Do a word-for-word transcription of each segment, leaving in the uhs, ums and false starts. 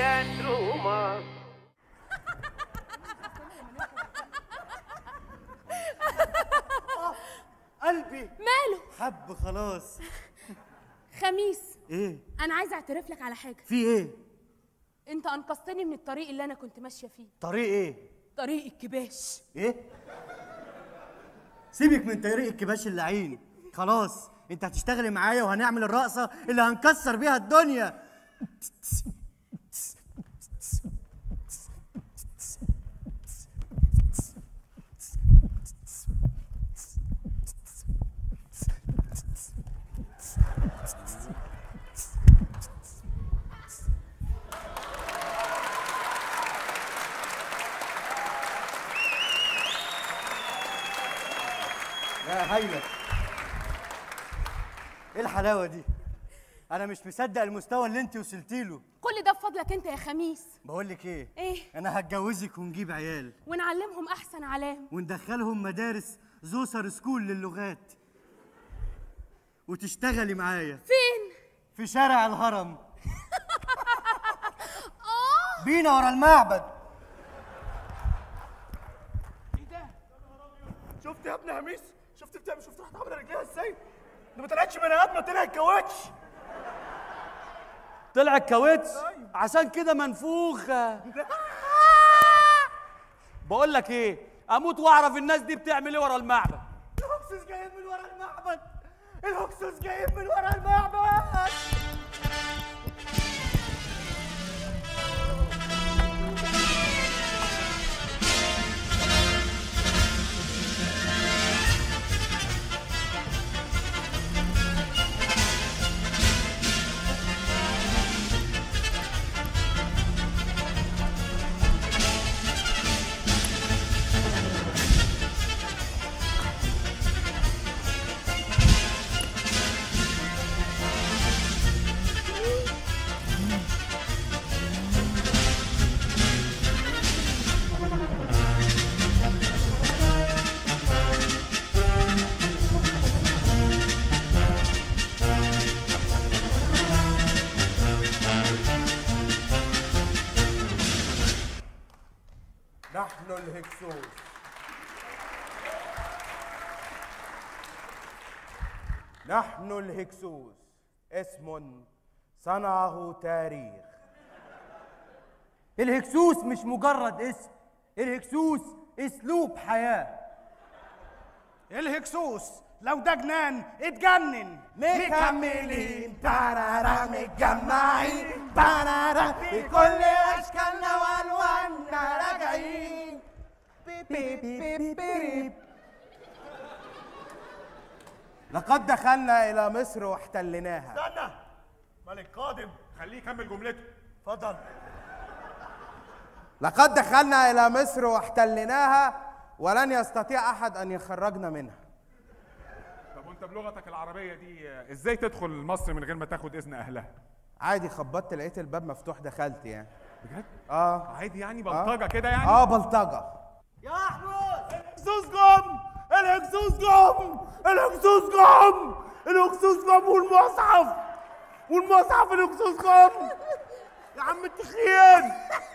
جولييت روما. قلبي ماله؟ حب خلاص. خميس، ايه؟ انا عايزه اعترف لك على حاجه. في ايه؟ انت انقذتني من الطريق اللي انا كنت ماشيه فيه. طريق ايه؟ طريق الكباش. ايه؟ سيبك من طريق الكباش اللعين، خلاص انت هتشتغلي معايا وهنعمل الرقصه اللي هنكسر بيها الدنيا. يا هايلة، ايه الحلاوة دي؟ أنا مش مصدق المستوى اللي أنت وصلتي له. كل ده بفضلك انت يا خميس. بقول لك إيه؟ ايه؟ أنا هتجوزك ونجيب عيال ونعلمهم احسن علام وندخلهم مدارس زوسر سكول للغات وتشتغلي معايا. فين؟ في شارع الهرم. بينا ورا المعبد. ايه ده؟ شفت يا ابن هميس؟ شفت بتعمل شفت راحت عامله رجليها ازاي؟ دي ما طلعتش بني ادمه، طلعت كاوتش. طلعت كاوتش؟ عشان كده منفوخه. بقول لك ايه، اموت واعرف الناس دي بتعمل ايه ورا المعبد. الهكسوس جايين من ورا المعبد. الهكسوس جايين من ورا المعبد. نحن الهكسوس. نحن الهكسوس، اسم صنعه تاريخ. الهكسوس مش مجرد اسم، الهكسوس اسلوب حياه. الهكسوس لو ده جنان اتجنن. مكملين تارارا متجمعين تارارا بكل اشكالنا والواننا راجعين. بيب بيب بيب. لقد دخلنا الى مصر واحتلناها. استنى، ملك قادم، خليه يكمل جملته. اتفضل. لقد دخلنا الى مصر واحتلناها ولن يستطيع احد ان يخرجنا منها. طب وانت بلغتك العربيه دي ازاي تدخل مصر من غير ما تاخد اذن اهلها؟ عادي، خبطت لقيت الباب مفتوح دخلت يعني. بجد؟ اه عادي يعني، بلطجه كده يعني؟ اه بلطجه. يا احمد، الهكسوس جم! الهكسوس جم! الهكسوس جم! الهكسوس جم والمصحف! والمصحف الهكسوس جم! يا عم التخين!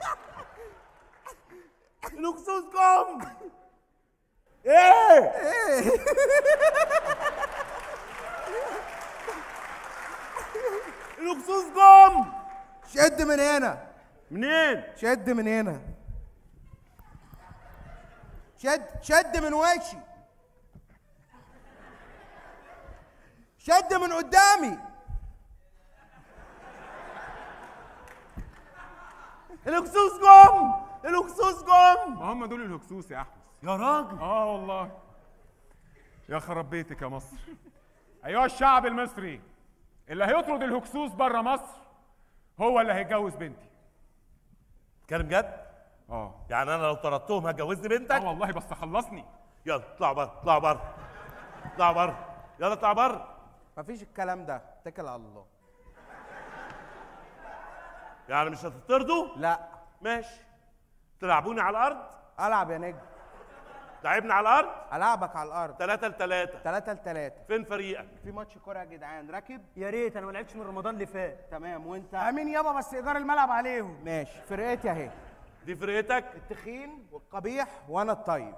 الهكسوس جم! ايه؟ ايه؟ الهكسوس جم! شد من هنا. منين؟ شد من هنا. شد شد من وشي. شد من قدامي. الهكسوس جم! الهكسوس جم! ما هم دول الهكسوس يا احمد. يا راجل. اه والله. يا خرب بيتك يا مصر. ايها الشعب المصري، اللي هيطرد الهكسوس بره مصر هو اللي هيتجوز بنتي. كلام جد؟ اه. يعني انا لو طردتهم هتجوزني بنتك؟ اه والله، بس خلصني. يلا اطلعوا بره، اطلعوا بره. اطلعوا بره. يلا اطلعوا بره. مفيش الكلام ده، اتكل على الله. يعني مش هتطردوا؟ لا. ماشي. تلعبوني على الارض؟ العب يا نجم. تعبنا على الارض. العبك على الارض. ثلاثة لثلاثة. ثلاثة لثلاثة. فين فريقك؟ في ماتش كوره يا جدعان، راكب؟ يا ريت انا ما لعبتش من رمضان اللي فات. تمام، وانت؟ امين يابا، بس ايجار الملعب عليهم. ماشي، فرقتي اهي. دي فرقتك؟ التخين والقبيح وانا الطيب.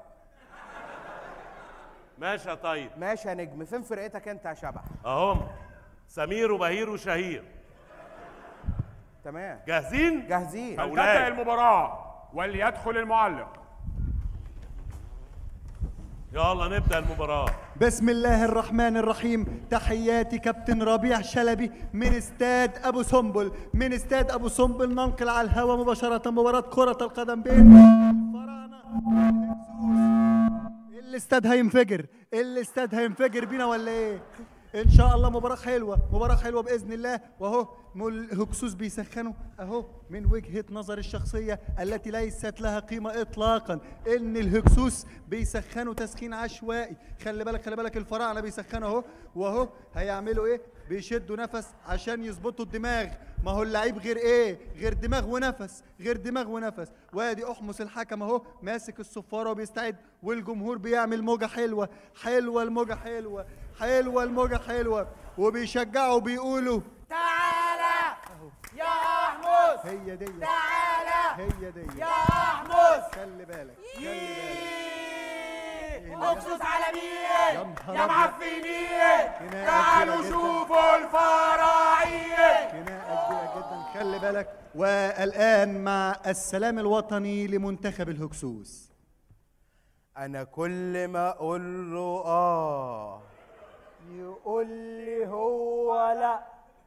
ماشي يا طيب. ماشي يا نجم. فين فرقتك انت يا شبح؟ اهم سمير وبهير وشهير. تمام، جاهزين؟ جاهزين. فلتبدأ المباراة وليدخل المعلق. يلا نبدأ المباراة. بسم الله الرحمن الرحيم. تحياتي كابتن ربيع شلبي من استاد ابو سنبل. من استاد ابو سنبل ننقل على الهواء مباشرة مباراة كرة القدم بين الفراعنة والهكسوس. الاستاد هينفجر، الاستاد هينفجر بينا ولا ايه؟ ان شاء الله مباراة حلوة، مباراة حلوة باذن الله. واهو الهكسوس بيسخنوا اهو من وجهة نظر الشخصية التي ليست لها قيمة اطلاقا، ان الهكسوس بيسخنوا تسخين عشوائي. خلي بالك خلي بالك الفراعنة بيسخنوا اهو، واهو هيعملوا ايه؟ بيشدوا نفس عشان يظبطوا الدماغ. ما هو اللعيب غير ايه؟ غير دماغ ونفس، غير دماغ ونفس. وادي احمس الحكم اهو ماسك الصفارة وبيستعد، والجمهور بيعمل موجة حلوة حلوة، الموجة حلوة حلوة، الموجة حلوة، وبيشجعوا وبيقولوا تعالى يا احمس، هي دي تعالى هي دي يا احمس. خلي بالك خلي بالك. هكسوس عالمية يا يا معفنين، خناقة تعالوا كبيرة جداً. شوفوا الفراعية. خناقة كبيرة جدا، خلي بالك. والآن مع السلام الوطني لمنتخب الهكسوس. انا كل ما اقول له اه يقول لي هو لا،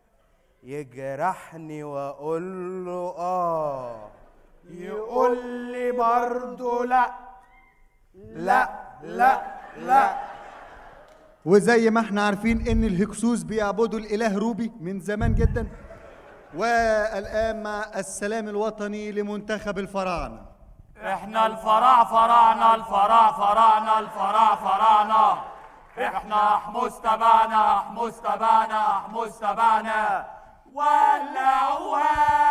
يجرحني واقول له اه يقول لي برضه لا لا لا لا. وزي ما احنا عارفين ان الهكسوس بيعبدوا الاله روبي من زمان جدا. والآن مع السلام الوطني لمنتخب الفراعنة. احنا الفراع فراعنة، الفراع فراعنة، الفراع فراعنة. احنا احمس تبعنا، احمس تبعنا، احمس تبعنا. ولعوها.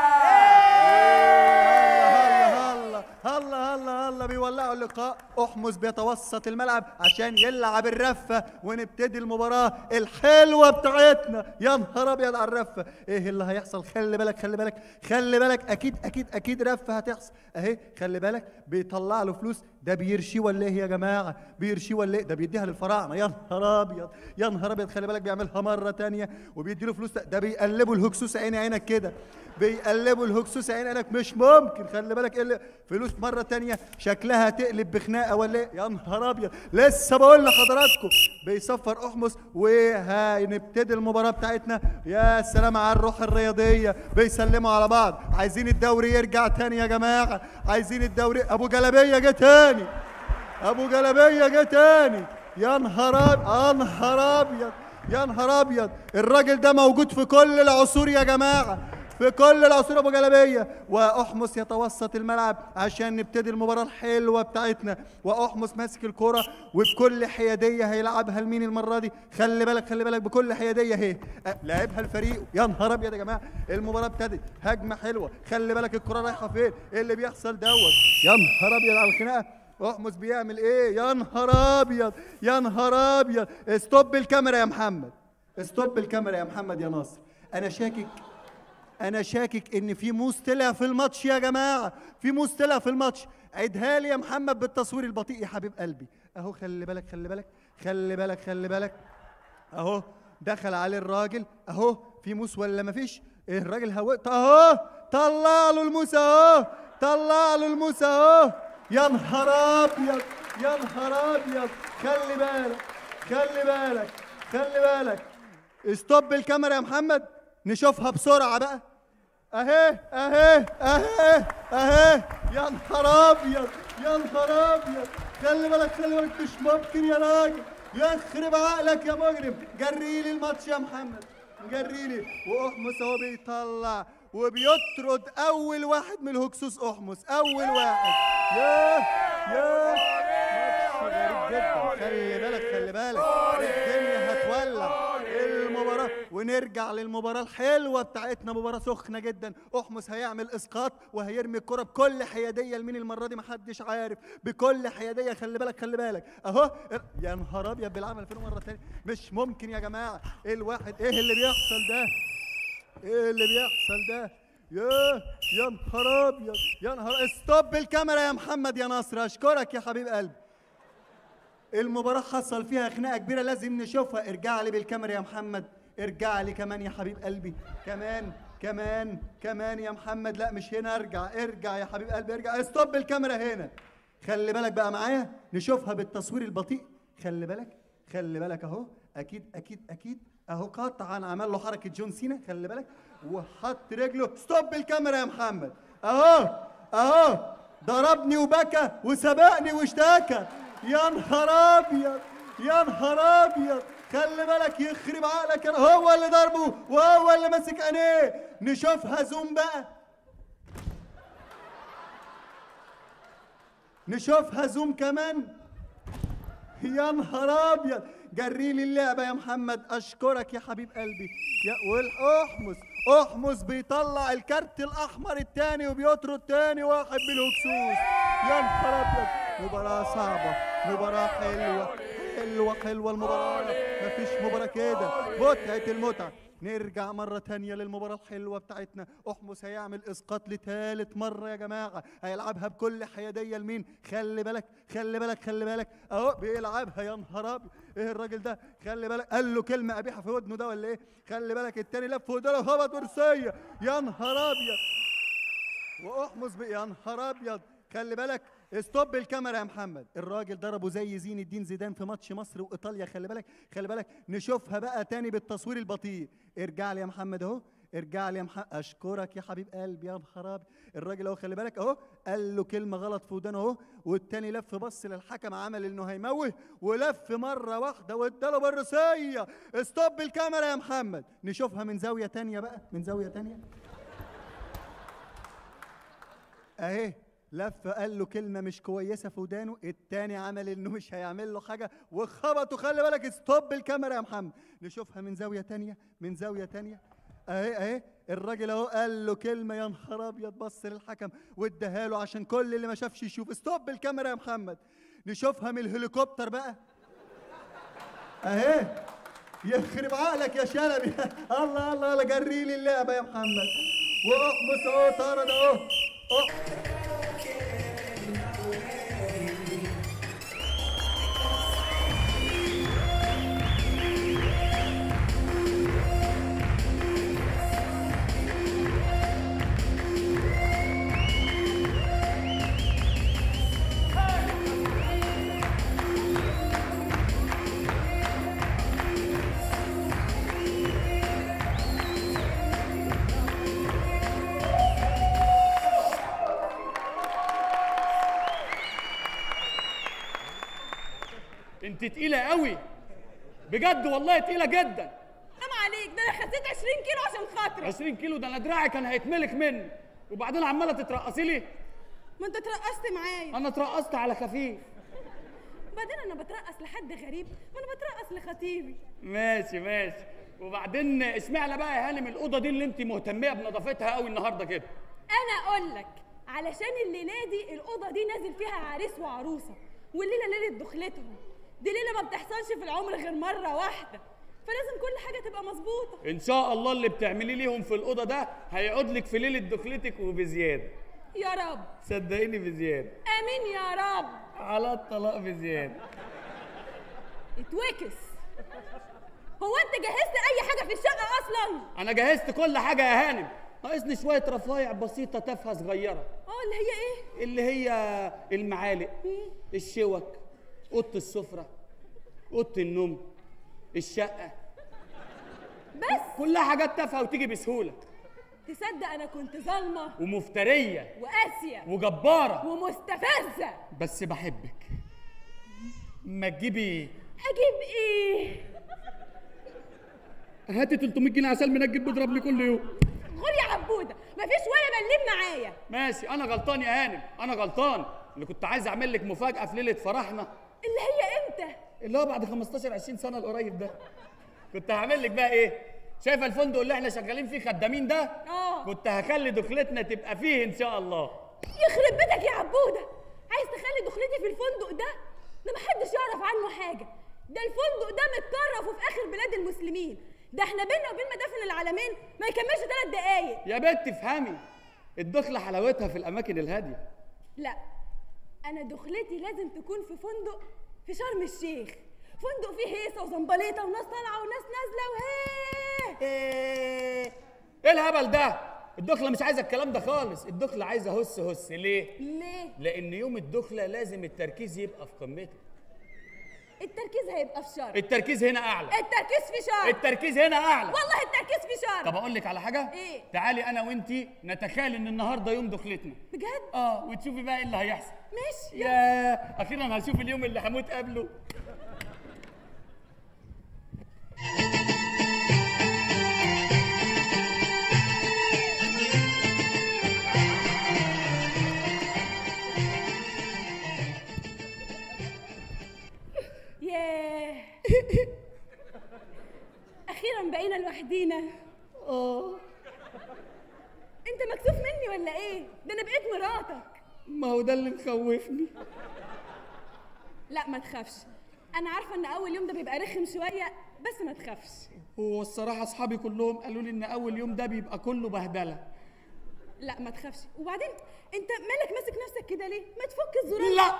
هلا هلا هلا هلا بيولعوا اللقاء. احمس بيتوسط الملعب عشان يلعب الرفه ونبتدي المباراه الحلوه بتاعتنا. يا نهار ابيض على الرفه، ايه اللي هيحصل؟ خلي بالك خلي بالك خلي بالك، اكيد اكيد اكيد رفه هتحصل اهي. خلي بالك بيطلع له فلوس. ده بيرشي ولا ايه يا جماعه؟ بيرشي ولا ايه؟ ده بيديها للفراعنه. يا نهار ابيض يا نهار ابيض. خلي بالك بيعملها مره ثانيه وبيدي له فلوس. ده بيقلبوا الهكسوس عيني عينك كده، بيقلبوا الهكسوس عين عينك. مش ممكن. خلي بالك ايه اللي فلوس مره تانية شكلها تقلب بخناقه ولا ايه؟ يا نهار ابيض. لسه بقول لحضراتكم بيصفر احمس وهنبتدي المباراه بتاعتنا. يا سلام على الروح الرياضيه. بيسلموا على بعض. عايزين الدوري يرجع تاني يا جماعه، عايزين الدوري. ابو جلبيه جه تاني، ابو جلبيه جه تاني. يا نهار ابيض يا نهار ابيض يا نهار ابيض. الراجل ده موجود في كل العصور يا جماعه، في كل العصور ابو جلبيه. واحمس يتوسط الملعب عشان نبتدي المباراه الحلوه بتاعتنا. واحمس ماسك الكره وبكل حياديه هيلعبها لمين المره دي؟ خلي بالك خلي بالك بكل حياديه اهي لعبها الفريق. يا نهار ابيض يا جماعه، المباراه ابتدت. هجمه حلوه. خلي بالك الكره رايحه فين؟ ايه اللي بيحصل دوت؟ يا نهار ابيض على الخناقه. احمس بيعمل ايه؟ يا نهار ابيض يا نهار ابيض. استوب الكاميرا يا محمد، استوب الكاميرا يا محمد يا ناصر. انا شاكك انا شاكك ان في موس طلع في الماتش يا جماعه، في موس طلع في الماتش. عيدها لي يا محمد بالتصوير البطيء يا حبيب قلبي. اهو خلي بالك خلي بالك خلي بالك خلي بالك اهو دخل عليه الراجل. اهو في موس ولا مفيش؟ ايه الراجل هوت اهو طلع له الموس اهو طلع له الموس اهو. يا نهار ابيض يا نهار ابيض. خلي بالك خلي بالك خلي بالك. استوب الكاميرا يا محمد نشوفها بسرعه بقى. اهي اهي اهي اهي. يا نهار ابيض يا نهار ابيض. خلي بالك خلي بالك. مش ممكن يا راجل، يخرب عقلك يا مجرم. جري لي الماتش يا محمد، جري لي. واحمس اهو بيطلع وبيطرد اول واحد من الهكسوس. احمس اول واحد. ياه ياه ماتش غريب جدا. خلي بالك خلي بالك الدنيا هتولع المباراه. ونرجع للمباراه الحلوه بتاعتنا، مباراه سخنه جدا. احمس هيعمل اسقاط وهيرمي الكره بكل حياديه لمين المره دي محدش عارف، بكل حياديه. خلي بالك خلي بالك اهو. يا نهار ابيض بيلعبها فين مره ثانيه؟ مش ممكن يا جماعه. ايه الواحد ايه اللي بيحصل ده؟ ايه اللي بيحصل ده؟ ياه يا نهار ابيض يا نهار. ستوب الكاميرا يا محمد يا نصر، اشكرك يا حبيب قلبي. المباراة حصل فيها خناقة كبيرة لازم نشوفها. ارجع لي بالكاميرا يا محمد، ارجع لي كمان يا حبيب قلبي، كمان كمان كمان يا محمد. لا مش هنا، ارجع ارجع يا حبيب قلبي ارجع. ستوب الكاميرا هنا. خلي بالك بقى معايا نشوفها بالتصوير البطيء. خلي بالك خلي بالك اهو. اكيد اكيد اكيد اهو قطعا عمل له حركة جون سينا. خلي بالك وحط رجله. ستوب الكاميرا يا محمد اهو اهو. ضربني وبكى وسبقني واشتكى. يا نهار ابيض يا نهار ابيض. خلي بالك يخرب عقلك. هو اللي ضربه وهو اللي ماسك عينيه. نشوفها زوم بقى، نشوفها زوم كمان. يا نهار ابيض. جري لي اللعبه يا محمد. اشكرك يا حبيب قلبي. يا والاحمس احمس بيطلع الكارت الاحمر الثاني وبيطرد تاني واحد بالهكسوس. يا نهار ابيض. مباراه صعبه، مباراه حلوه حلوه حلوه المباراه. مفيش مباراه كده، متعه المتعه. نرجع مرة تانية للمباراة الحلوة بتاعتنا. أحمس هيعمل إسقاط لثالث مرة يا جماعة، هيلعبها بكل حيادية لمين؟ خلي بالك خلي بالك خلي بالك أهو بيلعبها. يا نهار أبيض إيه الراجل ده؟ خلي بالك قال له كلمة قبيحة في ودنه ده ولا إيه؟ خلي بالك التاني لف ودانه وخبط ورسية. يا نهار أبيض. وأحمس بي يا نهار أبيض. خلي بالك. ستوب الكاميرا يا محمد. الراجل ضربه زي زين الدين زيدان في ماتش مصر وايطاليا. خلي بالك خلي بالك. نشوفها بقى تاني بالتصوير البطيء. ارجع لي يا محمد اهو، ارجع لي يا محمد. اشكرك يا حبيب قلبي. يا نهار ابيض. الراجل اهو خلي بالك اهو قال له كلمه غلط في ودانه اهو، والتاني لف بص للحكم عمل انه هيموه ولف مره واحده واداله بالرصيه. ستوب الكاميرا يا محمد. نشوفها من زاويه تانيه بقى، من زاويه تانيه اهي. لف قال له كلمة مش كويسة في ودانه، التاني عمل انه مش هيعمل له حاجة وخبطه. خلي بالك. ستوب الكاميرا يا محمد. نشوفها من زاوية تانية، من زاوية تانية اهي اهي. الراجل اهو قال له كلمة يا نهار ابيض، بص للحكم واداها له عشان كل اللي ما شافش يشوف. ستوب الكاميرا يا محمد. نشوفها من الهليكوبتر بقى اهي. يخرب عقلك يا شلبي. الله الله الله. جري لي اللعبة يا محمد. واحمس اهو طارد اهو. انت تقيله قوي بجد والله، تقيله جدا. حرام عليك، ده انا خسيت عشرين كيلو عشان خاطرك. عشرين كيلو؟ ده انا دراعي كان هيتملك مني، وبعدين عماله تترقصي لي. ما انت اترقصت معايا. انا اترقصت على خفيف. وبعدين انا بترقص لحد غريب؟ ما انا بترقص لخطيبي. ماشي ماشي. وبعدين اشمعنى بقى يا هانم الاوضه دي اللي انت مهتميه بنظافتها قوي النهارده كده؟ انا اقول لك، علشان الليله دي الاوضه دي نازل فيها عريس وعروسه، والليله ليله دخلتهم. دي ليله ما بتحصلش في العمر غير مره واحده، فلازم كل حاجه تبقى مظبوطه. ان شاء الله اللي بتعمليه ليهم في الاوضه ده هيقعد لك في ليله دخلتك وبزياده. يا رب. صدقيني بزياده. امين يا رب. على الطلاق بزياده. اتوكس. هو انت جهزت اي حاجه في الشقه اصلا؟ انا جهزت كل حاجه يا هانم، ناقصني شويه رفايع بسيطه تافهه صغيره. اه اللي هي ايه؟ اللي هي المعالق، الشوك، اوضه السفره، اوضه النوم، الشقه. بس كلها حاجات تافهه وتيجي بسهوله. تصدق انا كنت ظالمه ومفتريه وقاسيه وجباره ومستفزه، بس بحبك. ما تجيبي. اجيب ايه؟ هاتي تلتمية جنيه عسل منجد بيضرب لي كل يوم. غور يا عبوده، مفيش ولا مليم معايا. ماشي انا غلطان يا هانم، انا غلطان اللي كنت عايز اعمل لك مفاجاه في ليله فرحنا. اللي هي امتى؟ اللي هو بعد خمستاشر عشرين سنه القريب ده. كنت هعمل لك بقى ايه؟ شايفه الفندق اللي احنا شغالين فيه خدامين ده؟ اه كنت هخلي دخلتنا تبقى فيه ان شاء الله. يخرب بيتك يا عبوده، عايز تخلي دخلتي في الفندق ده؟ ده محدش يعرف عنه حاجه، ده الفندق ده متطرف وفي اخر بلاد المسلمين، ده احنا بينا وبين مدافن العالمين ما يكملش ثلاث دقايق. يا بنت افهمي، الدخله حلاوتها في الاماكن الهاديه. لا انا دخلتي لازم تكون في فندق في شرم الشيخ، فندق فيه هيصه وزنبليطه وناس طالعه وناس نازله وهيه. ايه ايه الهبل ده؟ الدخله مش عايزه الكلام ده خالص، الدخله عايزه هس هس. ليه؟ ليه؟ لان يوم الدخله لازم التركيز يبقى في قمته. التركيز هيبقى في شرم. التركيز هنا اعلى. التركيز في شرم. التركيز هنا اعلى. والله التركيز في شرم. طب اقول لك على حاجه؟ ايه؟ تعالي انا وانتي نتخيل ان النهارده يوم دخلتنا. بجد؟ اه وتشوفي بقى ايه اللي هيحصل. ماشي. يا اخيرا هشوف اليوم اللي هموت قبله. ياه اخيرا بقينا لوحدينا. اه انت مكسوف مني ولا ايه؟ ده انا بقيت مراتك. ما هو ده اللي مخوفني. لا ما تخافش، انا عارفه ان اول يوم ده بيبقى رخم شويه، بس ما تخافش. هو الصراحه اصحابي كلهم قالوا لي ان اول يوم ده بيبقى كله بهدله. لا ما تخافش، وبعدين انت مالك ماسك نفسك كده ليه؟ ما تفك الزرار. لا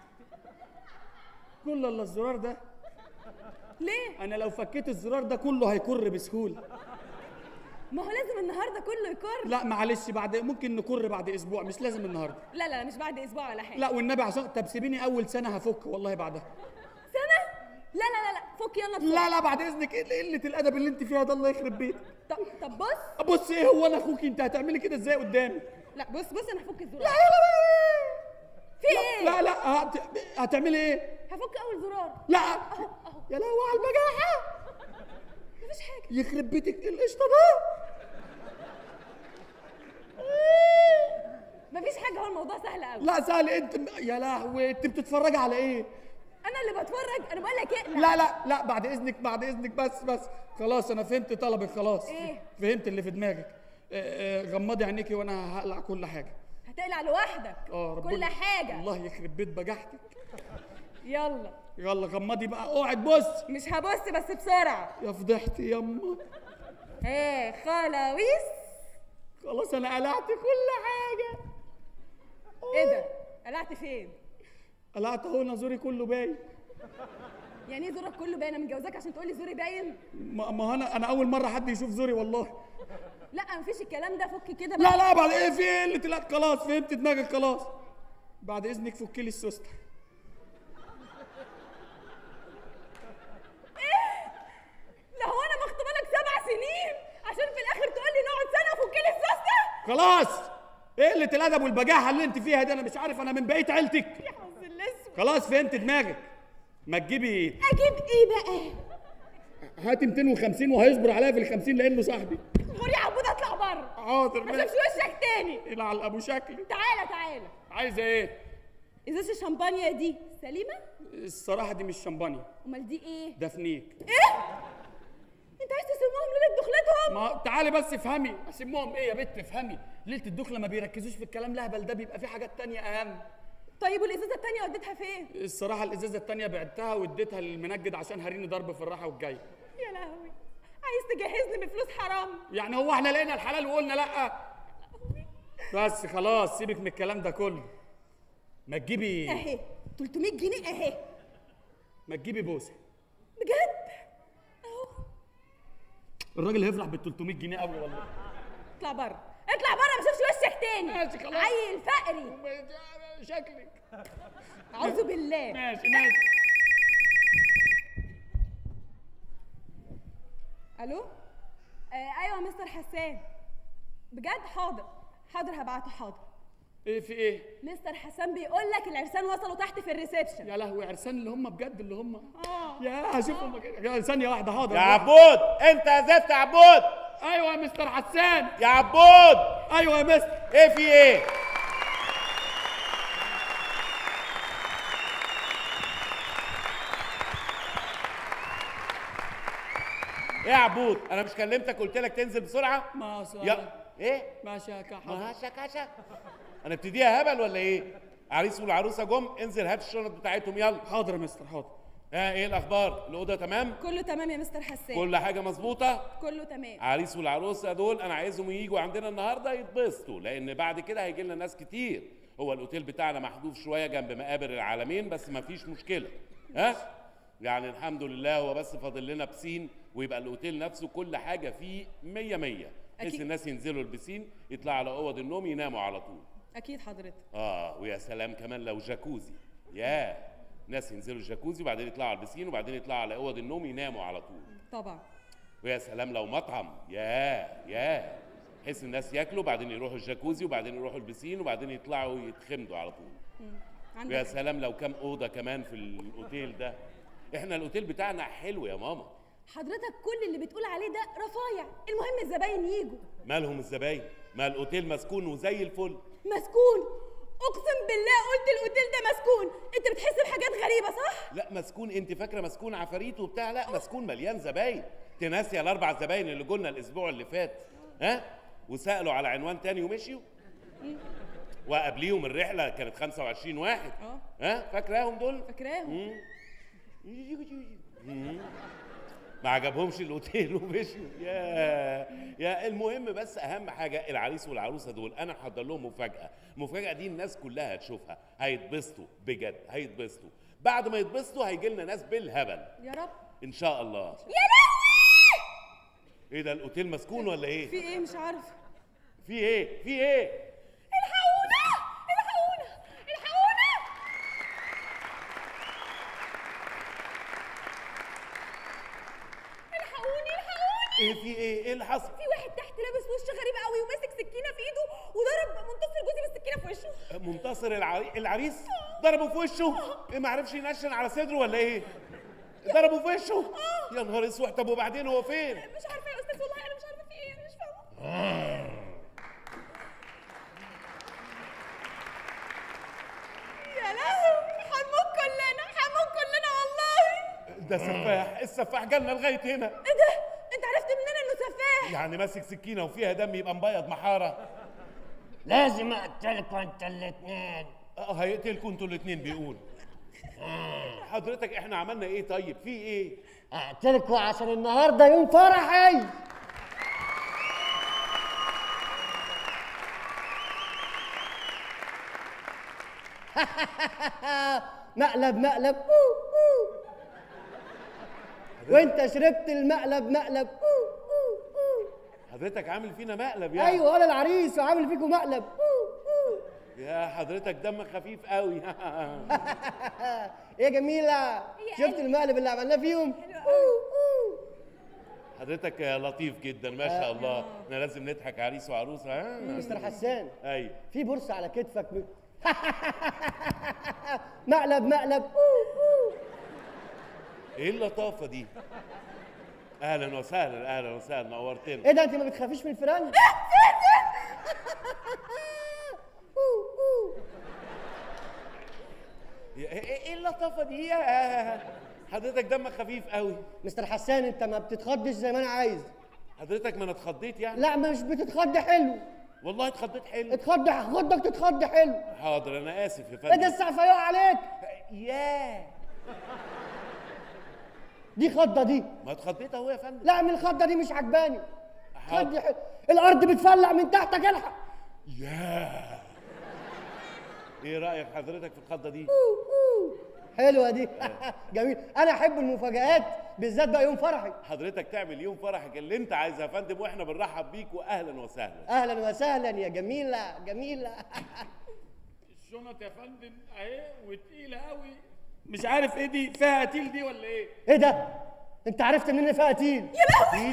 كل الا الزرار ده. ليه؟ انا لو فكيت الزرار ده كله هيكر بسهوله. ما هو لازم النهارده كله يكر. لا معلش، بعد ممكن نكر بعد اسبوع، مش لازم النهارده. لا لا مش بعد اسبوع ولا حاجه. لا والنبي عشان طب سيبيني اول سنه هفك والله بعدها. سنه؟ لا لا لا لا فك يلا تفك. لا لا بعد اذنك، ايه قله الادب اللي انت فيها ده؟ الله يخرب بيتك. طب طب بص بص ايه، هو انا اخوكي؟ انت هتعملي كده ازاي قدامي؟ لا بص بص انا هفك الزرار. لا لا لا في ايه؟ لا لا هت... هتعملي ايه؟ هفك اول زرار. لا اهو اهو. يا لهوي على البجاحه. مفيش حاجه. يخرب بيتك القشطه ده. مفيش حاجه، هو الموضوع سهل قوي. لا سهل انت. يا لهوي انت بتتفرجي على ايه؟ انا اللي بتفرج، انا بقول لك اقلع. لا لا لا بعد اذنك بعد اذنك بس بس خلاص انا فهمت طلبك خلاص. ايه؟ فهمت اللي في دماغك. اه اه غمضي عينيكي وانا هقلع كل حاجه. هتقلع لوحدك. اه ربنا كل حاجه. الله يخرب بيت بجحتك. يلا يلا غمضي بقى، اقعد بص. مش هبص بس بسرعه. يا فضحتي يما. ايه خلاويص. خلاص انا قلعت كل حاجه. ايه ده؟ قلعت فين؟ قلعت اهو، انا زوري كله باين. يعني ايه زورك كله باين؟ انا متجوزاك عشان تقول لي زوري باين؟ ما ما انا انا اول مره حد يشوف زوري والله. لا مفيش الكلام ده، فك كده لا لا بعد ايه في ايه اللي طلعت؟ خلاص فهمت دماغك خلاص. بعد اذنك فكي لي السوسته. ايه؟ لا هو انا مخطوبه لك سبع سنين عشان في الاخر تقول لي نقعد سنه وفك لي السوسته؟ خلاص ايه اللي الادب والبجاحه اللي انت فيها دي؟ انا مش عارف، انا من بقيه عيلتك. يا حظ الاسود. خلاص فهمت دماغك. ما تجيبي. اجيب ايه بقى؟ هاتي مئتين وخمسين وهيصبر عليا في ال خمسين لانه صاحبي. غوري يا عبود اطلع بره. حاضر ما اشوفش وشك تاني. الى على ابو شكلي. تعالى تعالى. عايزه ايه؟ ازازه الشمبانيا دي سليمه؟ الصراحه دي مش شمبانيا. امال دي ايه؟ ده فنيك. ايه؟ انت عايز تسموهم ليله دخلتهم؟ ما تعالي بس افهمي. اسمهم ايه يا بت؟ افهمي. ليله الدخله ما بيركزوش في الكلام الاهبل ده، بيبقى في حاجات تانية اهم. طيب والازازه التانيه وديتها فين؟ الصراحه الازازه التانية بعتها واديتها للمنجد عشان هريني ضرب في الراحه والجاي. يا لهوي، عايز تجهزني بفلوس حرام؟ يعني هو احنا لقينا الحلال وقلنا لا؟ بس خلاص سيبك من الكلام ده كله. ما تجيبي اهي تلتمية جنيه اهي. ما تجيبي بوسه. بجد؟ اهو. الراجل هيفرح بال تلتمية جنيه قوي والله. اطلع بره، اطلع بره ما اشوفش وشك تاني. ماشي خلاص. عيل فقري. شكلك. اعوذ بالله. ماشي ماشي. الو؟ آه ايوه يا مستر حسان. بجد؟ حاضر حاضر هبعته. حاضر. ايه في ايه؟ مستر حسان بيقول لك العرسان وصلوا تحت في الريسبشن. يا لهوي، عرسان اللي هم بجد اللي هم؟ اه يا هشوفهم يا ثانيه واحده. حاضر يا عبود انت يا زفت يا عبود. ايوه يا مستر حسان. يا عبود. ايوه يا مستر. ايه في ايه؟ ايه يا عبود؟ انا مش كلمتك قلت لك تنزل بسرعه؟ ما يا ايه؟ ماشي كحل. ماشي كاشا. انا ابتديها هبل ولا ايه؟ عريس والعروسه جم، انزل هات الشنط بتاعتهم يلا. حاضر يا مستر حاضر. ها ايه الاخبار؟ الاوضه تمام؟ كله تمام يا مستر حسان. كل حاجه مظبوطه؟ كله تمام. عريس والعروسه دول انا عايزهم ييجوا عندنا النهارده يتبسطوا، لان بعد كده هيجي لنا ناس كتير. هو الاوتيل بتاعنا محذوف شويه جنب مقابر العالمين، بس ما فيش مشكله. ها؟ يعني الحمد لله، هو بس فاضل لنا بسين ويبقى الاوتيل نفسه كل حاجه فيه مية مية، بحيث الناس ينزلوا البسين يطلعوا على اوض النوم يناموا على طول. اكيد حضرتك. اه ويا سلام كمان لو جاكوزي، ياه ناس ينزلوا الجاكوزي وبعدين يطلعوا على البسين وبعدين يطلعوا على اوض النوم يناموا على طول. طبعا. ويا سلام لو مطعم، ياه ياه بحيث الناس ياكلوا بعدين يروحوا الجاكوزي وبعدين يروحوا البسين وبعدين يطلعوا يتخمدوا على طول. ويا سلام لو كام اوضه كمان في الاوتيل ده. احنا الاوتيل بتاعنا حلو يا ماما. حضرتك كل اللي بتقول عليه ده رفايع، المهم الزباين يجوا. مالهم الزباين؟ ما الاوتيل مسكون وزي الفل. مسكون؟ اقسم بالله قلت الاوتيل ده مسكون. انت بتحس بحاجات غريبه صح؟ لا مسكون، انت فاكره مسكون عفاريت وبتاع؟ لا مسكون مليان زباين. تناسي الاربع زباين اللي قلنا الاسبوع اللي فات، ها؟ وسالوا على عنوان تاني ومشيوا. وقبليهم الرحله كانت خمسة وعشرين واحد. اه ها فاكراهم دول؟ فاكراهم. ما عجبهمش الاوتيل ومشوا. يا يا المهم بس اهم حاجه العريس والعروسه دول انا محضر لهم مفاجاه، المفاجاه دي الناس كلها هتشوفها، هيتبسطوا بجد هيتبسطوا. بعد ما يتبسطوا هيجي لنا ناس بالهبل يا رب ان شاء الله. يا لهوي! ايه ده الاوتيل مسكون ولا ايه؟ في ايه مش عارفه. في ايه؟ في ايه؟ الحقونا! الحقونا! الحقونا! الحقوني الحقوني! ايه في ايه؟ ايه اللي حصل؟ في واحد تحت لابس وش غريب قوي وماسك سكينه في ايده وضرب منتصر جوزي بالسكينه في وشه. منتصر العري... العريس ضربه في وشه؟ ايه ما عرفش ينشن على صدره ولا ايه؟ ضربه في وشه؟ يا نهار اسود. طب وبعدين هو فين؟ مش عارفه يا استاذ والله انا مش عارفه في ايه، انا مش فاهمه. يا لهوي هنموت كلنا هنموت كلنا والله. ده سفاح، السفاح جالنا لغايه هنا. ايه ده؟ انت عرفت منين انه سفاح؟ يعني ماسك سكينه وفيها دم يبقى مبيض محاره. لازم اقتلكوا انت الاتنين. اه هيقتلكوا انتوا الاتنين بيقول. حضرتك احنا عملنا ايه طيب؟ في ايه؟ اقتلكوا عشان النهارده يوم فرحي. مقلب مقلب أوه أوه. وانت شربت المقلب مقلب أوه أوه أوه. حضرتك عامل فينا مقلب يعني؟ ايوه انا العريس وعامل فيكم مقلب أوه أوه. يا حضرتك دمك خفيف قوي. ايه جميله، شفت المقلب اللي عملناه فيهم؟ حضرتك لطيف جدا ما شاء الله. احنا لازم نضحك عريس وعروسه. ها مستر حسان ايوه في بورصه على كتفك. مقلب مقلب. ايه اللطافه دي؟ اهلا وسهلا اهلا وسهلا نورتنا. ايه ده انت ما بتخافيش من الفيران؟ ايه اللطافه دي يا حضرتك؟ دمك خفيف قوي. مستر حسان انت ما بتتخضش زي ما انا عايز. حضرتك ما انا اتخضيت يعني؟ لا مش بتتخض حلو. والله اتخضيت حلو. اتخض خدك تتخض حلو. حاضر انا اسف يا فندم. ايه ده السقف هيقع عليك؟ ياه دي خضه دي. ما اتخضيت اهو يا فندم. لا من الخضه دي مش عجباني. خض حلو. الارض بتفلق من تحتك الحق. ياه ايه رايك حضرتك في الخضه دي؟ حلوه دي. جميل. انا احب المفاجآت بالذات بقى يوم فرحي. حضرتك تعمل يوم فرحك اللي انت عايزه يا فندم واحنا بنرحب بيك واهلا وسهلا. اهلا وسهلا يا جميله جميله. الشنط يا فندم اهي وتقيله قوي، مش عارف ايه دي، فيها قتيل دي ولا ايه؟ ايه ده؟ انت عرفت منين فيها قتيل؟ يا لهوي.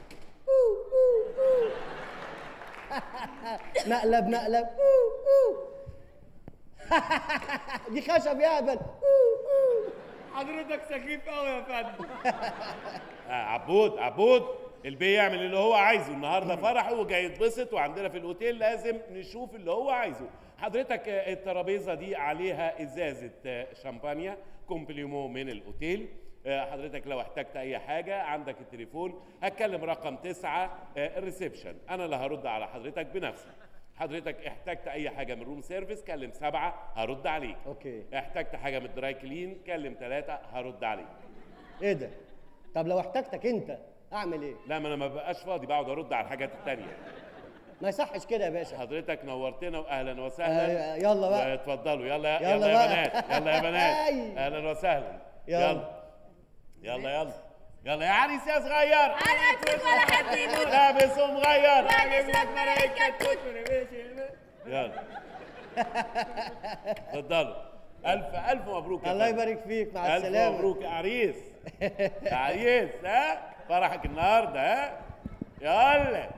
مقلب مقلب. دي خشب يهبل. حضرتك سخيف قوي يا فندم. آه عبود عبود البي يعمل اللي هو عايزه النهارده، فرحه وجاي يتبسط وعندنا في الاوتيل لازم نشوف اللي هو عايزه. حضرتك الترابيزه دي عليها ازازه شامبانيا كومبليمو من الاوتيل، حضرتك لو احتجت اي حاجه عندك التليفون، هتكلم رقم تسعة الريسبشن، انا اللي هرد على حضرتك بنفسي. حضرتك احتجت اي حاجه من روم سيرفيس كلم سبعة هرد عليك. اوكي. احتجت حاجه من الدراي كلين كلم ثلاثة هرد عليك. ايه ده؟ طب لو احتجتك انت اعمل ايه؟ لا ما انا ما بقاش فاضي، بقعد ارد على الحاجات التانية. ما يصحش كده يا باشا. حضرتك نورتنا واهلا وسهلا. آه يلا بقى. اتفضلوا يلا يلا يلا يا بقى. بنات يلا يا بنات اهلا وسهلا. يلا. يلا يلا يلا يا عريس يا صغير. انا اكتب ولا حد يموت. لابس ومغير. واجيب لك ملايكه تموت. يلا اتفضلوا. الف الف مبروك يا الله فندم. يبارك فيك، مع الف السلامه. مبروك يا عريس. يا عريس ها فرحك النهارده ها. يلا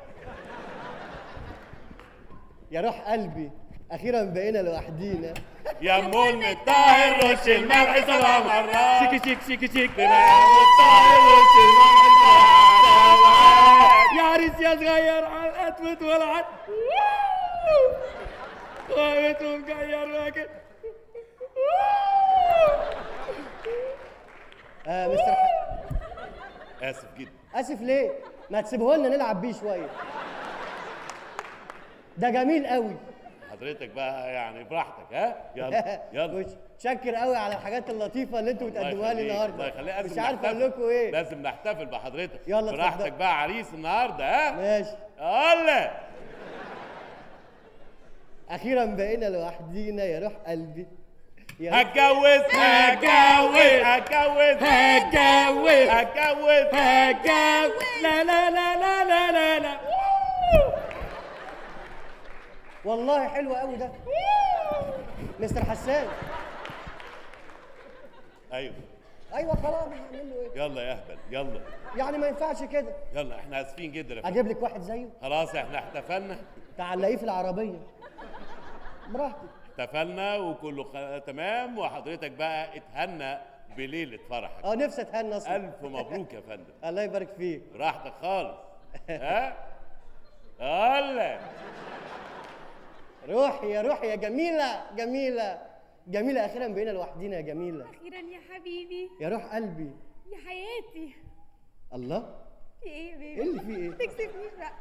يا روح قلبي اخيرا بقينا لوحدينا. يا ام الطاهر رش الملح سبع مرات. شيك شيك شيك شيك يا ام الطاهر رش الملح سبع مرات. يا عريس يا صغير على الأتوت والعد غايت ومغير راكب. آه مستر ح... اسف جدا. اسف ليه؟ ما تسيبه لنا نلعب بيه شويه. ده جميل قوي. حضرتك بقى يعني براحتك ها. يلا يلا. متشكر قوي على الحاجات اللطيفه اللي انتوا بتقدموها لي النهارده. الله يخليك. مش عارف اقول لكم ايه. لازم نحتفل بحضرتك. يلا براحتك اتفضل. بقى عريس النهارده ها. ماشي. يلا اخيرا بقينا لوحدينا يا روح قلبي. يا روح- هتجوز هتجوز هتجوز هتجوز هتجوز هتجوز. لا لا لا لا لا لا لا. والله حلو قوي ده. مستر حسان. ايوه ايوه خلاص هنعمل له ايه؟ يلا يا اهبل يلا يعني ما ينفعش كده. يلا احنا اسفين جدا يا فندم. اجيب لك واحد زيه خلاص احنا احتفلنا تعلقيه في العربيه براحتك. احتفلنا وكله خ... تمام، وحضرتك بقى اتهنى بليله فرحك. اه نفسي اتهنى اصلا. الف مبروك يا فندم. الله يبارك فيك. براحتك خالص. ها يلا روحي يا روحي يا جميله جميله جميله. اخيرا بقينا لوحدينا يا جميله. اخيرا يا حبيبي يا روح قلبي. يا حياتي. الله. في ايه يا بيبي؟ ايه اللي فيه ايه؟ ما تكسفنيش بقى.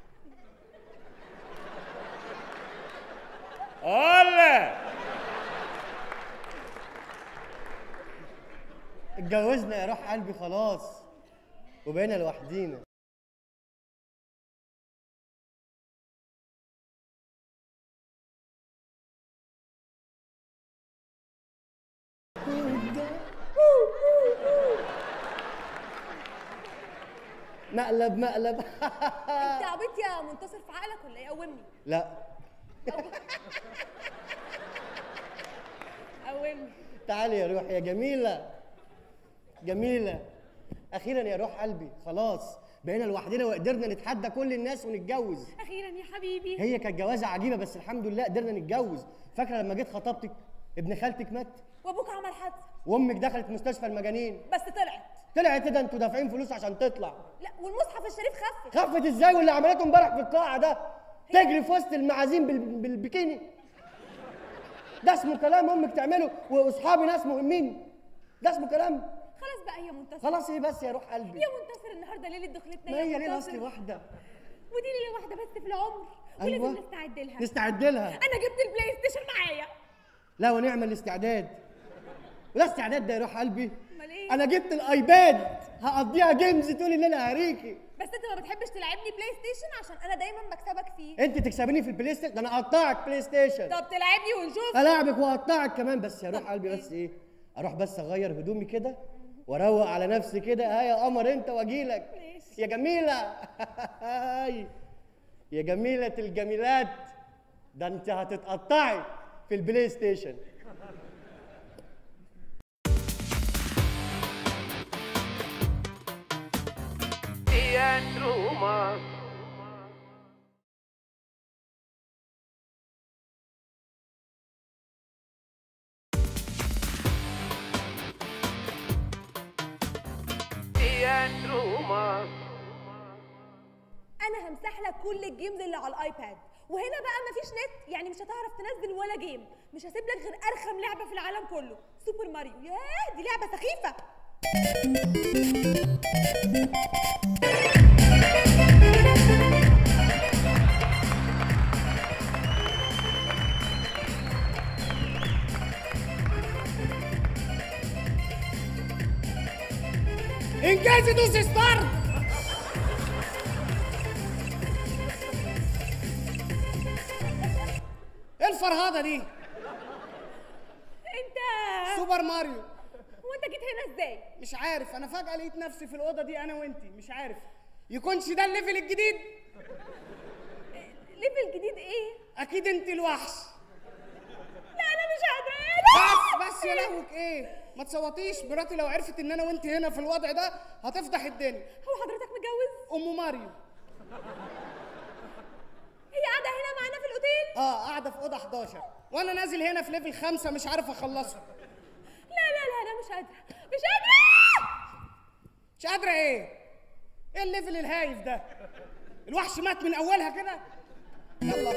يلا اتجوزنا يا روح قلبي خلاص وبقينا لوحدينا. مقلب مقلب. انت عبيط يا منتصر في عقلك ولا ايه؟ قومني لا قومني. تعالي يا روح يا جميلة جميلة. أخيرا يا روح قلبي خلاص بقينا لوحدنا وقدرنا نتحدى كل الناس ونتجوز. اخيرا يا حبيبي. هي كانت جوازة عجيبة بس الحمد لله قدرنا نتجوز. فاكرة لما جيت خطبتك ابن خالتك مات وابوك عمل حادثه وامك دخلت مستشفى المجانين. بس طلعت. طلعت كده انتوا دافعين فلوس عشان تطلع. لا والمصحف الشريف خف. خفت ازاي واللي عملته امبارح في القاعة ده تجري في وسط المعازيم بال... بالبكيني. ده اسمه كلام امك تعمله واصحابي ناس مهمين؟ ده اسمه كلام؟ خلاص بقى يا منتصر. خلاص ايه بس يا روح قلبي؟ يا منتصر النهارده ليله دخلتنا ما يا هي ليله منتصر. اصلي واحده ودي ليله واحده بس في العمر. أيوة. ولازم نستعد لها. نستعد لها. انا جبت البلاي ستيشن معايا. لا ونعمل الاستعداد. ولا استعداد ده يا روح قلبي. امال ايه؟ انا جبت الايباد هقضيها جيمز طول الليل هريكي. بس انت ما بتحبش تلعبني بلاي ستيشن عشان انا دايما بكسبك فيه. انت تكسبيني في البلاي ستيشن ده انا اقطعك بلاي ستيشن. طب تلعبني ونشوف. العبك واقطعك كمان. بس يا روح قلبي بس ايه اروح بس اغير هدومي كده واروق على نفسي كده. ها يا قمر انت واجيلك. ماشي. يا جميله. يا جميله الجميلات. ده انت هتتقطعي في البلاي ستيشن. انا همسح لك كل الجيمز اللي على الايباد، وهنا بقى مفيش نت، يعني مش هتعرف تنزل ولا جيم. مش هسيب لك غير ارخم لعبه في العالم كله، سوبر ماريو. ياه دي لعبه سخيفه. انجازي دوس ستارت. ايه الفرهده دي؟ انت سوبر ماريو. هو انت جيت هنا ازاي؟ مش عارف، انا فجأة لقيت نفسي في الأوضة دي أنا وأنتي، مش عارف. يكونش ده الليفل الجديد؟ ليفل جديد ايه؟ أكيد أنت الوحش. لا انا مش قادره. بس بس يا لهوك ايه؟ ما تصوتيش، مراتي لو عرفت إن أنا وأنت هنا في الوضع ده هتفضح الدنيا. هو حضرتك متجوز؟ أم ماريو. هي قاعده هنا معانا في الاوتيل؟ اه قاعدة في أوضة حداشر وأنا نازل هنا في ليفل خمسة مش عارف أخلصه. لا لا لا انا مش قادره مش قادره. مش قادرة ايه؟ ايه الليفل الهايف ده؟ الوحش مات من أولها كده؟ يلا.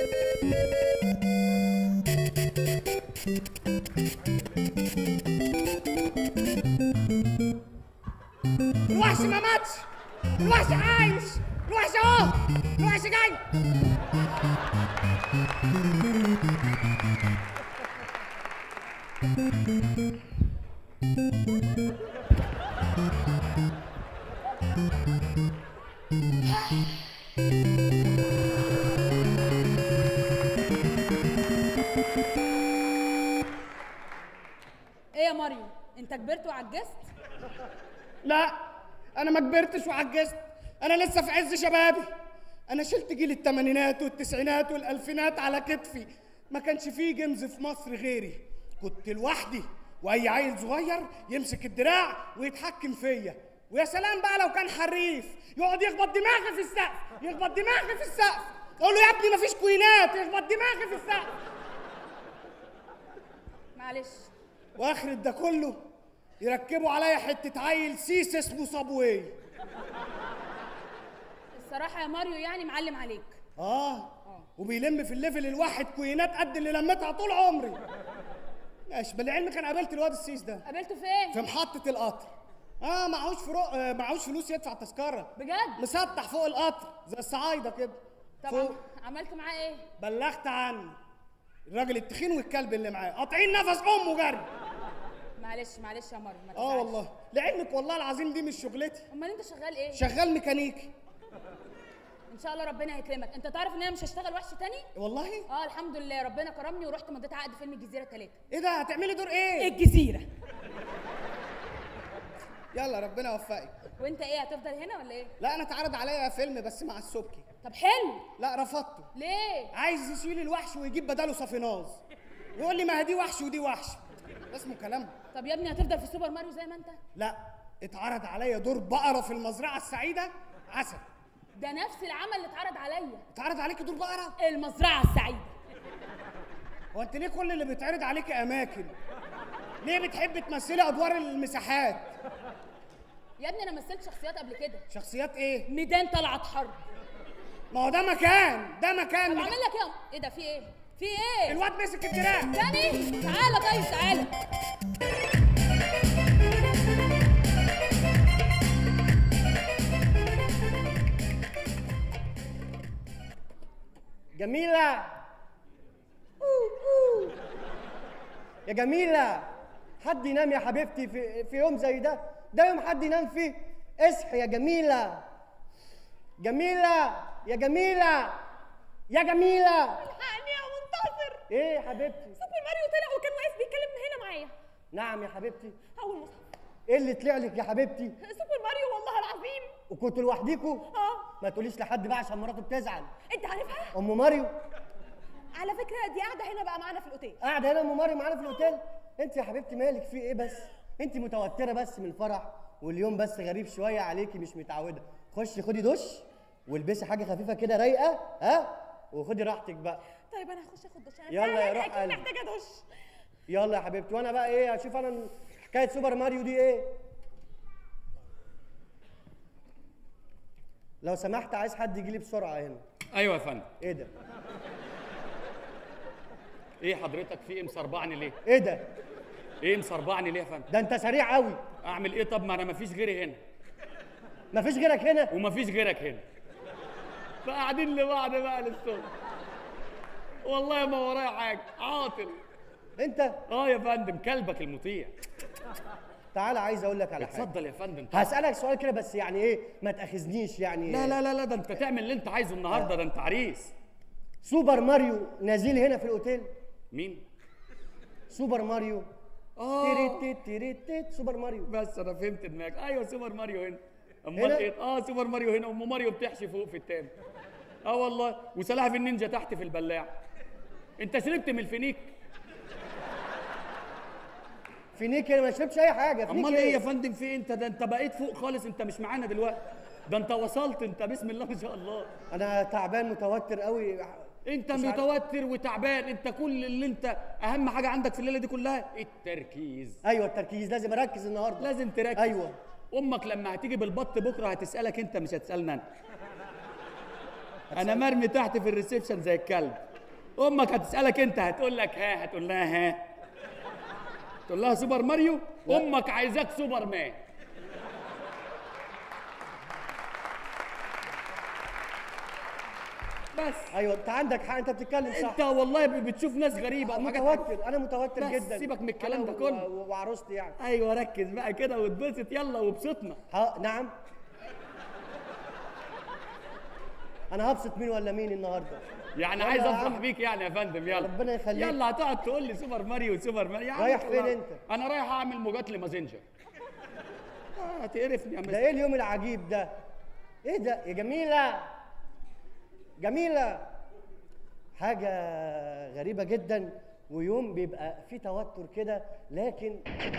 الوحش ما ماتش، الوحش عايش، الوحش اهو، الوحش جاي. ايه يا ماريو انت كبرت وعجزت؟ لا انا ما كبرتش وعجزت، انا لسه في عز شبابي. انا شلت جيل الثمانينات والتسعينات والالفينات على كتفي، ما كانش فيه جيمز في مصر غيري. كنت لوحدي واي عيل صغير يمسك الدراع ويتحكم فيا. ويا سلام بقى لو كان حريف يقعد يخبط دماغي في السقف، يخبط دماغي في السقف، اقول له يا ابني مفيش كوينات، يخبط دماغي في السقف. معلش. واخر ده كله يركبوا عليا حته عيل سيس اسمه صابواي. الصراحه يا ماريو يعني معلم عليك. اه وبيلم في الليفل الواحد كوينات قد اللي لميتها طول عمري. ماشي، بالعلم كان قابلت الواد السيس ده. قابلته فين؟ في محطه القطر. اه معهوش فروق، آه معهوش فلوس يدفع تذكره. بجد؟ مسطح فوق القطر زي الصعايده كده. طب عملت معاه ايه؟ بلغت عنه. الراجل التخين والكلب اللي معاه قاطعين نفس امه جري. معلش معلش يا ماريو ما تزعلش. اه والله لعلمك والله العظيم دي مش شغلتي. امال انت شغال ايه؟ شغال ميكانيكي. ان شاء الله ربنا هيكرمك. انت تعرف ان انا مش هشتغل وحش تاني؟ والله؟ اه الحمد لله ربنا كرمني ورحت مضيت عقد فيلم الجزيره ثلاثة. ايه ده هتعملي دور ايه؟ الجزيره. يلا ربنا يوفقك. وانت ايه هتفضل هنا ولا ايه؟ لا انا اتعرض عليا فيلم بس مع السبكي. طب حلو. لا رفضته. ليه؟ عايز يشيل الوحش ويجيب بداله صافيناز. يقول لي ما هي دي وحش ودي وحش. ده اسمه كلام. طب يا ابني هتفضل في سوبر ماريو زي ما انت؟ لا اتعرض عليا دور بقره في المزرعه السعيده عسل. ده نفس العمل اللي اتعرض عليا. اتعرض عليكي دور بقره؟ المزرعه السعيده. هو انت ليه كل اللي بيتعرض عليكي اماكن؟ ليه بتحبي تمثلي ادوار المساحات؟ يا ابني انا مثلت شخصيات قبل كده. شخصيات ايه؟ ميدان طلعت حرب. ما هو ده مكان، ده مكان. طب اعمل لك ايه؟ ايه ده في ايه؟ في ايه؟ الواد مسك الدراع. تاني؟ تعالى طيب تعالى. جميلة يا جميلة، حد ينام يا حبيبتي في في يوم زي ده؟ ده يوم حد ينام فيه؟ اصحي يا جميلة. جميلة يا جميلة يا جميلة. الحقني يا منتصر. ايه يا حبيبتي؟ سوبر ماريو طلع وكان واقف بيتكلم هنا معايا. نعم يا حبيبتي. اول مصحف. ايه اللي طلع لك يا حبيبتي؟ سوبر ماريو والله العظيم. وكنتوا لوحديكوا؟ اه. ما تقوليش لحد بقى عشان مراته بتزعل. انت عارفها؟ ام ماريو. على فكره دي قاعده هنا بقى معانا في الاوتيل. قاعده هنا ام ماريو معانا في الاوتيل؟ انت يا حبيبتي مالك في ايه بس؟ انت متوتره بس من الفرح واليوم بس غريب شويه عليكي مش متعوده. خشي خدي دش والبسي حاجه خفيفه كده رايقه ها وخدي راحتك بقى. طيب انا هخش اخد دش. يلا يا روح قلبي محتاجه دش. يلا يا حبيبتي. وانا بقى ايه اشوف انا حكايه سوبر ماريو دي ايه. لو سمحت عايز حد يجي لي بسرعه هنا. ايوه يا فندم. ايه ده؟ ايه حضرتك في ايه مصربعني ليه؟ ايه ده؟ ايه مصربعني ليه يا فندم؟ ده انت سريع قوي. اعمل ايه؟ طب ما انا مفيش غيري هنا مفيش غيرك هنا ومفيش غيرك هنا، فقاعدين لبعض بقى للصبح. والله ما ورايا حاجه، عاطل. انت؟ اه يا فندم، كلبك المطيع. تعالى عايز اقول لك على حاجه. اتفضل يا فندم. هسألك سؤال كده بس يعني ايه، ما تأخذنيش يعني. لا لا لا لا، ده انت تعمل اللي انت عايزه النهارده، ده انت عريس. سوبر ماريو نازل هنا في الاوتيل؟ مين؟ سوبر ماريو. اه تيريت تيريت تيريت سوبر ماريو. بس انا فهمت دماغك. ايوه سوبر ماريو هنا. امال هنا؟ ايه؟ اه سوبر ماريو هنا، ام ماريو بتحشي فوق في التاني. اه والله، وسلاحف النينجا تحت في البلاع. انت شربت من الفينيك؟ فينيك انا ما شربتش اي حاجه. فينيك امال ايه يا فندم؟ في انت ده انت بقيت فوق خالص، انت مش معانا دلوقتي، ده انت وصلت، انت بسم الله ما شاء الله. انا تعبان متوتر قوي. انت متوتر وتعبان، انت كل اللي انت اهم حاجه عندك في الليله دي كلها التركيز. ايوه التركيز، لازم اركز النهارده. لازم تركز. ايوه. امك لما هتيجي بالبط بكره هتسالك انت، مش هتسالنا انا. انا مرمي تحت في الريسبشن زي الكلب. امك هتسالك انت، هتقول لك ها، هتقول لها ها، تقول لها سوبر ماريو. لا. امك عايزاك سوبر مان. بس ايوه انت عندك حق، انت بتتكلم صح. انت والله بتشوف ناس غريبه وحاجات. متوتر، انا متوتر جدا. سيبك من الكلام ده كله. وعروستي يعني. ايوه ركز بقى كده واتبسط يلا وابسطنا. ها نعم. انا هبسط مين ولا مين النهارده؟ يعني عايز افرح بيك يعني يا فندم. يلا ربنا يخليك. يلا هتقعد تقول لي سوبر ماريو سوبر ماريو. رايح فين انت؟ انا رايح اعمل موجات لمازنجر. اه هتقرفني يا ده ايه اليوم العجيب ده؟ ايه ده يا جميله؟ جميله حاجه غريبه جدا، ويوم بيبقى فيه توتر كده، لكن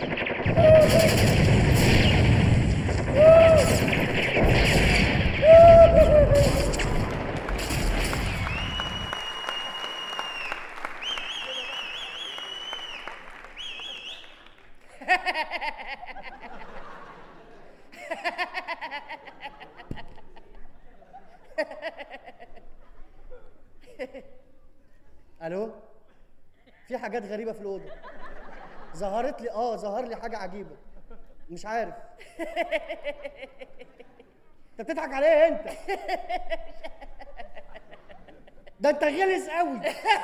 الو، في حاجات غريبه في الاوضه. ظهرت لي اه ظهر لي حاجه عجيبه، مش عارف. انت بتضحك على ايه انت؟ ده انت غلس قوي.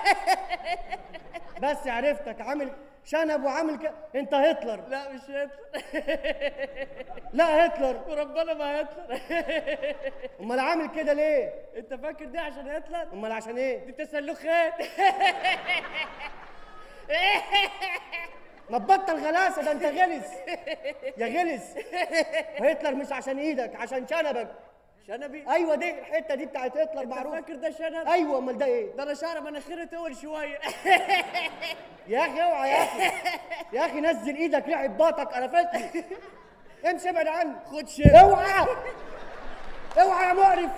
بس عرفتك، عامل شنب وعامل كده. انت هتلر. لا مش هتلر. لا هتلر وربنا ما هتلر. امال عامل كده ليه؟ انت فاكر دي عشان هتلر؟ امال عشان ايه؟ دي تسلخات. ما تبطل غلاسه، ده انت غلس يا غلس. هتلر مش عشان ايدك، عشان شنبك. شنبي؟ ايوه دي الحته دي بتاعت هتلر معروف. انت فاكر ده شنب؟ ايوه امال ده ايه؟ ده انا شعر مناخيري طول شويه. يا اخي اوعى يا اخي، يا اخي نزل ايدك، ريحه باطك قرفتني. امشي ابعد عني. خد شيء. اوعى اوعى يا مقرف.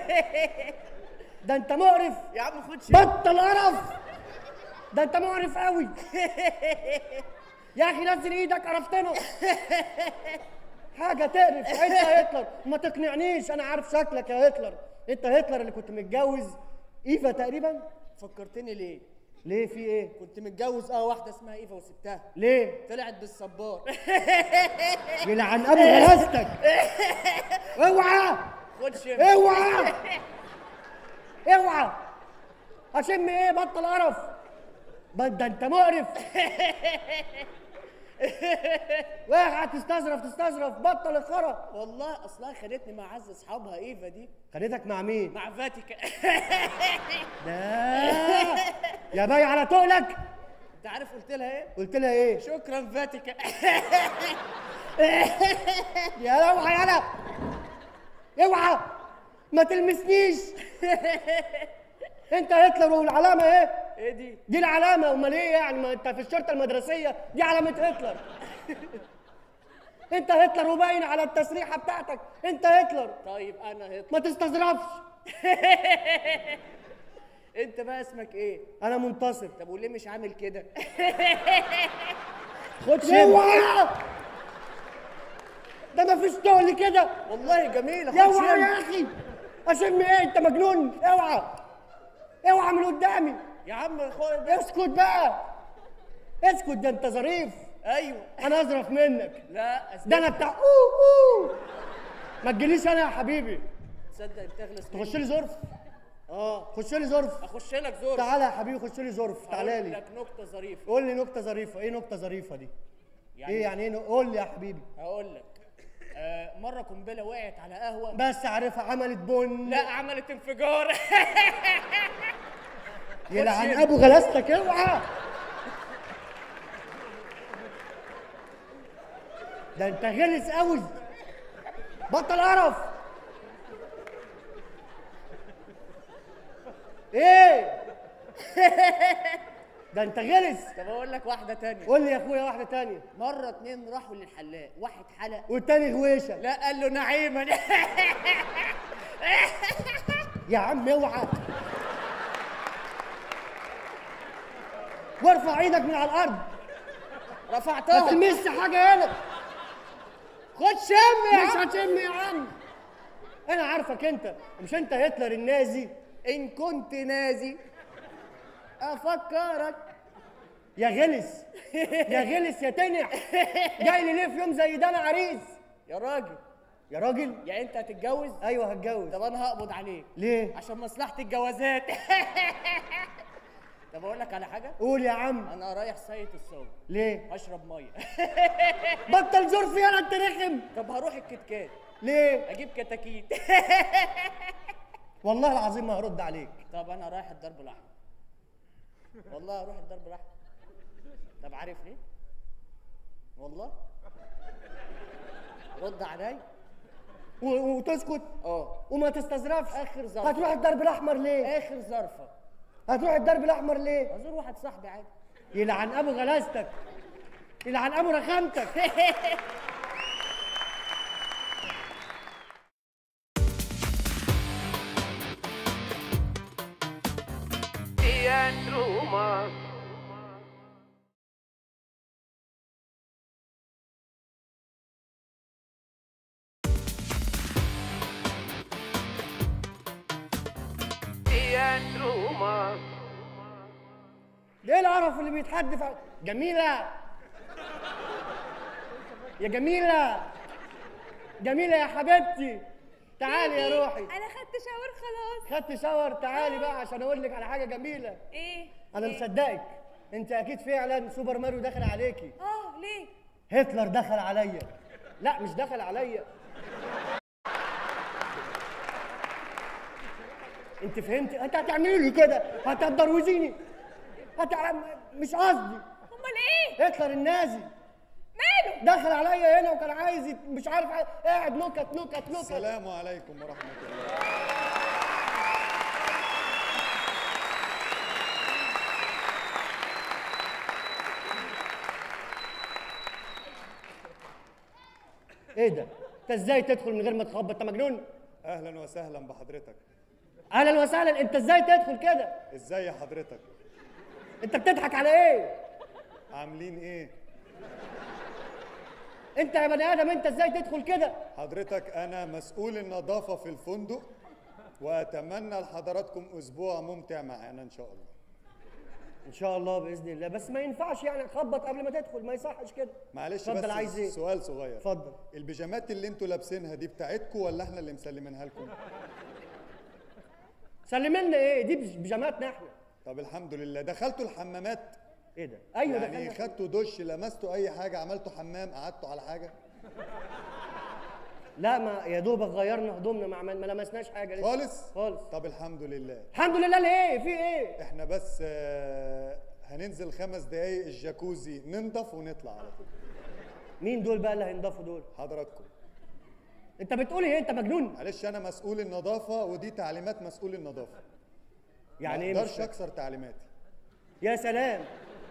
ده انت مقرف يا عم. خد شيء. بطل قرف، ده انت مقرف قوي. يا اخي نزل ايدك قرفتنا. حاجه تقرف. انت هتلر، ما تقنعنيش، انا عارف شكلك يا هتلر. انت هتلر اللي كنت متجوز ايفا تقريبا. فكرتني ليه؟ ليه في ايه؟ كنت متجوز اه واحده اسمها ايفا وسبتها. ليه؟ طلعت بالصبار. يلعن ابو غلاستك. اوعى. خد شم. اوعى اوعى. اشم ايه؟ بطل قرف. ده انت مقرف. واقع تستظرف تستظرف، بطل الخرا. والله اصلها خدتني مع عز اصحابها ايفا دي. خدتك مع مين؟ مع فاتيكا. ده يا باي على تقلك. انت عارف قلت لها ايه؟ قلت لها ايه؟ شكرا فاتيكا. يا اوعى يالا، اوعى ما تلمسنيش. انت هتلر والعلامه ايه؟ ايه دي؟ دي العلامه. امال ايه يعني؟ ما انت في الشرطه المدرسيه، دي علامه هتلر. انت هتلر وباين على التسريحه بتاعتك، انت هتلر. طيب انا هتلر. ما تستظرفش. انت بقى اسمك ايه؟ انا منتصر. طب وليه مش عامل كده؟ خد شم. ده مفيش تقل كده. والله جميله. يا اوعى يا اخي. اشم ايه؟ انت مجنون. اوعى اوعى من قدامي يا عم. خد اسكت بقى، اسكت. ده انت ظريف. ايوه انا اظرف منك. لا ده انا بتاع اوه اوه. ما تجيليش انا يا حبيبي. تصدق بتغلس تخش لي ظرف؟ اه خش لي ظرف. اخش لك زور. تعالى يا حبيبي خش لي ظرف، تعالى اقول لي. لك نكته ظريفه. قول لي نكته ظريفه. ايه نكته ظريفه دي؟ يعني ايه يعني ايه؟ قول لي يا حبيبي. هقول لك. آه مره قنبله وقعت على قهوه. بس عارفها عملت بن. لا عملت انفجار. يلعن ابو غلاستك اوعى. ده انت غلس قوي. بطل قرف. ايه؟ ده انت غلس. طب اقول لك واحده تانية. قول لي يا اخويا واحده تانية. مره اتنين راحوا للحلاق، واحد حلق والتاني غويشه. لا قال له نعيما. يا عم اوعى. وارفع ايدك من على الارض. رفعتها. ما تلمسش حاجه هنا. خد شم يا مش عم. هتشم يا عم. انا عارفك انت. مش انت هتلر النازي؟ ان كنت نازي افكرك. يا غلس يا غلس يا تنع. جاي لي ليه في يوم زي ده؟ انا عريس يا راجل. يا راجل. يعني انت هتتجوز؟ ايوه هتجوز. طب انا هقبض عليك. ليه؟ عشان مصلحه الجوازات. طب اقول لك على حاجه. قول يا عم. انا رايح سايت الصوت. ليه؟ هشرب ميه. بطل زور في انا انت رخم. طب هروح الكتكات. ليه؟ اجيب كتاكيت. والله العظيم ما هرد عليك. طب انا رايح الدرب الاحمر. والله هروح الدرب الاحمر. طب عارف ليه؟ والله رد عليا و- وتسكت. اه وما تستظرفش. اخر ظرفه. هتروح الدرب الاحمر ليه؟ اخر ظرفه. هتروح الدرب الاحمر ليه؟ ازور واحد صاحبي عادي. يلعن ابو غلاستك. يلعن ابو رخامتك. ايه القرف اللي بيتحدف ع- جميلة. يا جميلة. جميلة يا حبيبتي. تعالي يا روحي. انا خدت شاور خلاص. خدت شاور. تعالي بقى عشان اقول لك على حاجة جميلة. ايه؟ انا إيه؟ مصدقك. انت اكيد فعلا سوبر ماريو دخل عليكي. اه ليه؟ هتلر دخل عليا. لا مش دخل عليا. انت فهمتي؟ انت هتعملي لي كده. هتبروزيني. هتعمل مش قصدي. امال ايه؟ هتلر النازي ماله؟ دخل عليا هنا وكان عايز يت- مش عارف عايز- قاعد نكت نكت نكت. السلام عليكم ورحمة الله. ايه ده؟ انت ازاي تدخل من غير ما تخبط؟ انت مجنون؟ أهلا وسهلا بحضرتك. اهلا وسهلا. انت ازاي تدخل كده؟ إزاي يا حضرتك؟ انت بتضحك على ايه؟ عاملين إيه؟ انت يا بني ادم انت ازاي تدخل كده؟ حضرتك أنا مسؤول النظافة في الفندق، وأتمنى لحضراتكم أسبوع ممتع معانا إن شاء الله. ان شاء الله باذن الله. بس ما ينفعش يعني تخبط قبل ما تدخل. ما يصحش كده. معلش اتفضل. بس عايز ايه؟ سؤال صغير. اتفضل. البيجامات اللي انتوا لابسينها دي بتاعتكم ولا احنا اللي مسلمينها لكم؟ سلمنا ايه؟ دي بيج- بيجاماتنا احنا. طب الحمد لله. دخلتوا الحمامات؟ ايه ده؟ ايوه يعني دخلنا. خدتوا دش، لمستوا اي حاجه، عملتوا حمام، قعدتوا على حاجه؟ لا ما يا دوبك غيرنا هدومنا، ما عمل- ما لمسناش حاجه لسه. خالص؟ خالص. طب الحمد لله. الحمد لله. ليه؟ في ايه؟ احنا بس آه، هننزل خمس دقايق الجاكوزي ننضف ونطلع على طول. مين دول بقى اللي هينضفوا دول؟ حضراتكم. انت بتقول ايه؟ انت مجنون؟ معلش انا مسؤول النظافه ودي تعليمات مسؤول النظافه. يعني ايه؟ ما مش اقدرش فاهم. اكسر تعليماتي. يا سلام.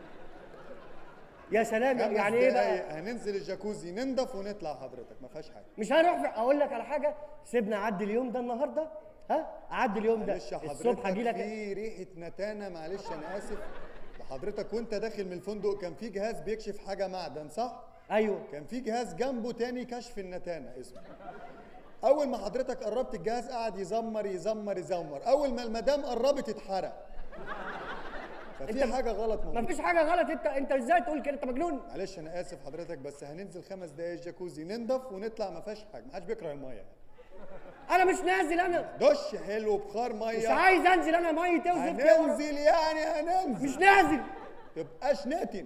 يا سلام. خمس يعني ايه دقايق بقى؟ هننزل الجاكوزي ننضف ونطلع حضرتك، ما فيهاش حاجه. مش هنروح في... اقول لك على حاجه. سيبنا اعدي اليوم ده النهارده. ها؟ اعدي اليوم ده. معلش يا حضرتك الصبح اجي لك. في ريحه نتانه، معلش انا اسف. حضرتك وانت داخل من الفندق كان في جهاز بيكشف حاجه معدن صح؟ ايوه. كان في جهاز جنبه تاني كشف النتانه اسمه. اول ما حضرتك قربت الجهاز قعد يزمر يزمر يزمر، اول ما المدام قربت اتحرق. ففي حاجه غلط موجوده. مفيش حاجه غلط. انت انت ازاي تقول كده؟ انت مجنون. معلش انا اسف حضرتك، بس هننزل خمس دقايق الجاكوزي ننضف ونطلع، ما فيهاش حاجه، ما حدش بيكره الميه. انا مش نازل. انا دش حلو بخار ميه. مش عايز انزل انا ميه توزن كده. هننزل يعني هننزل. مش نازل. تبقاش ناتن.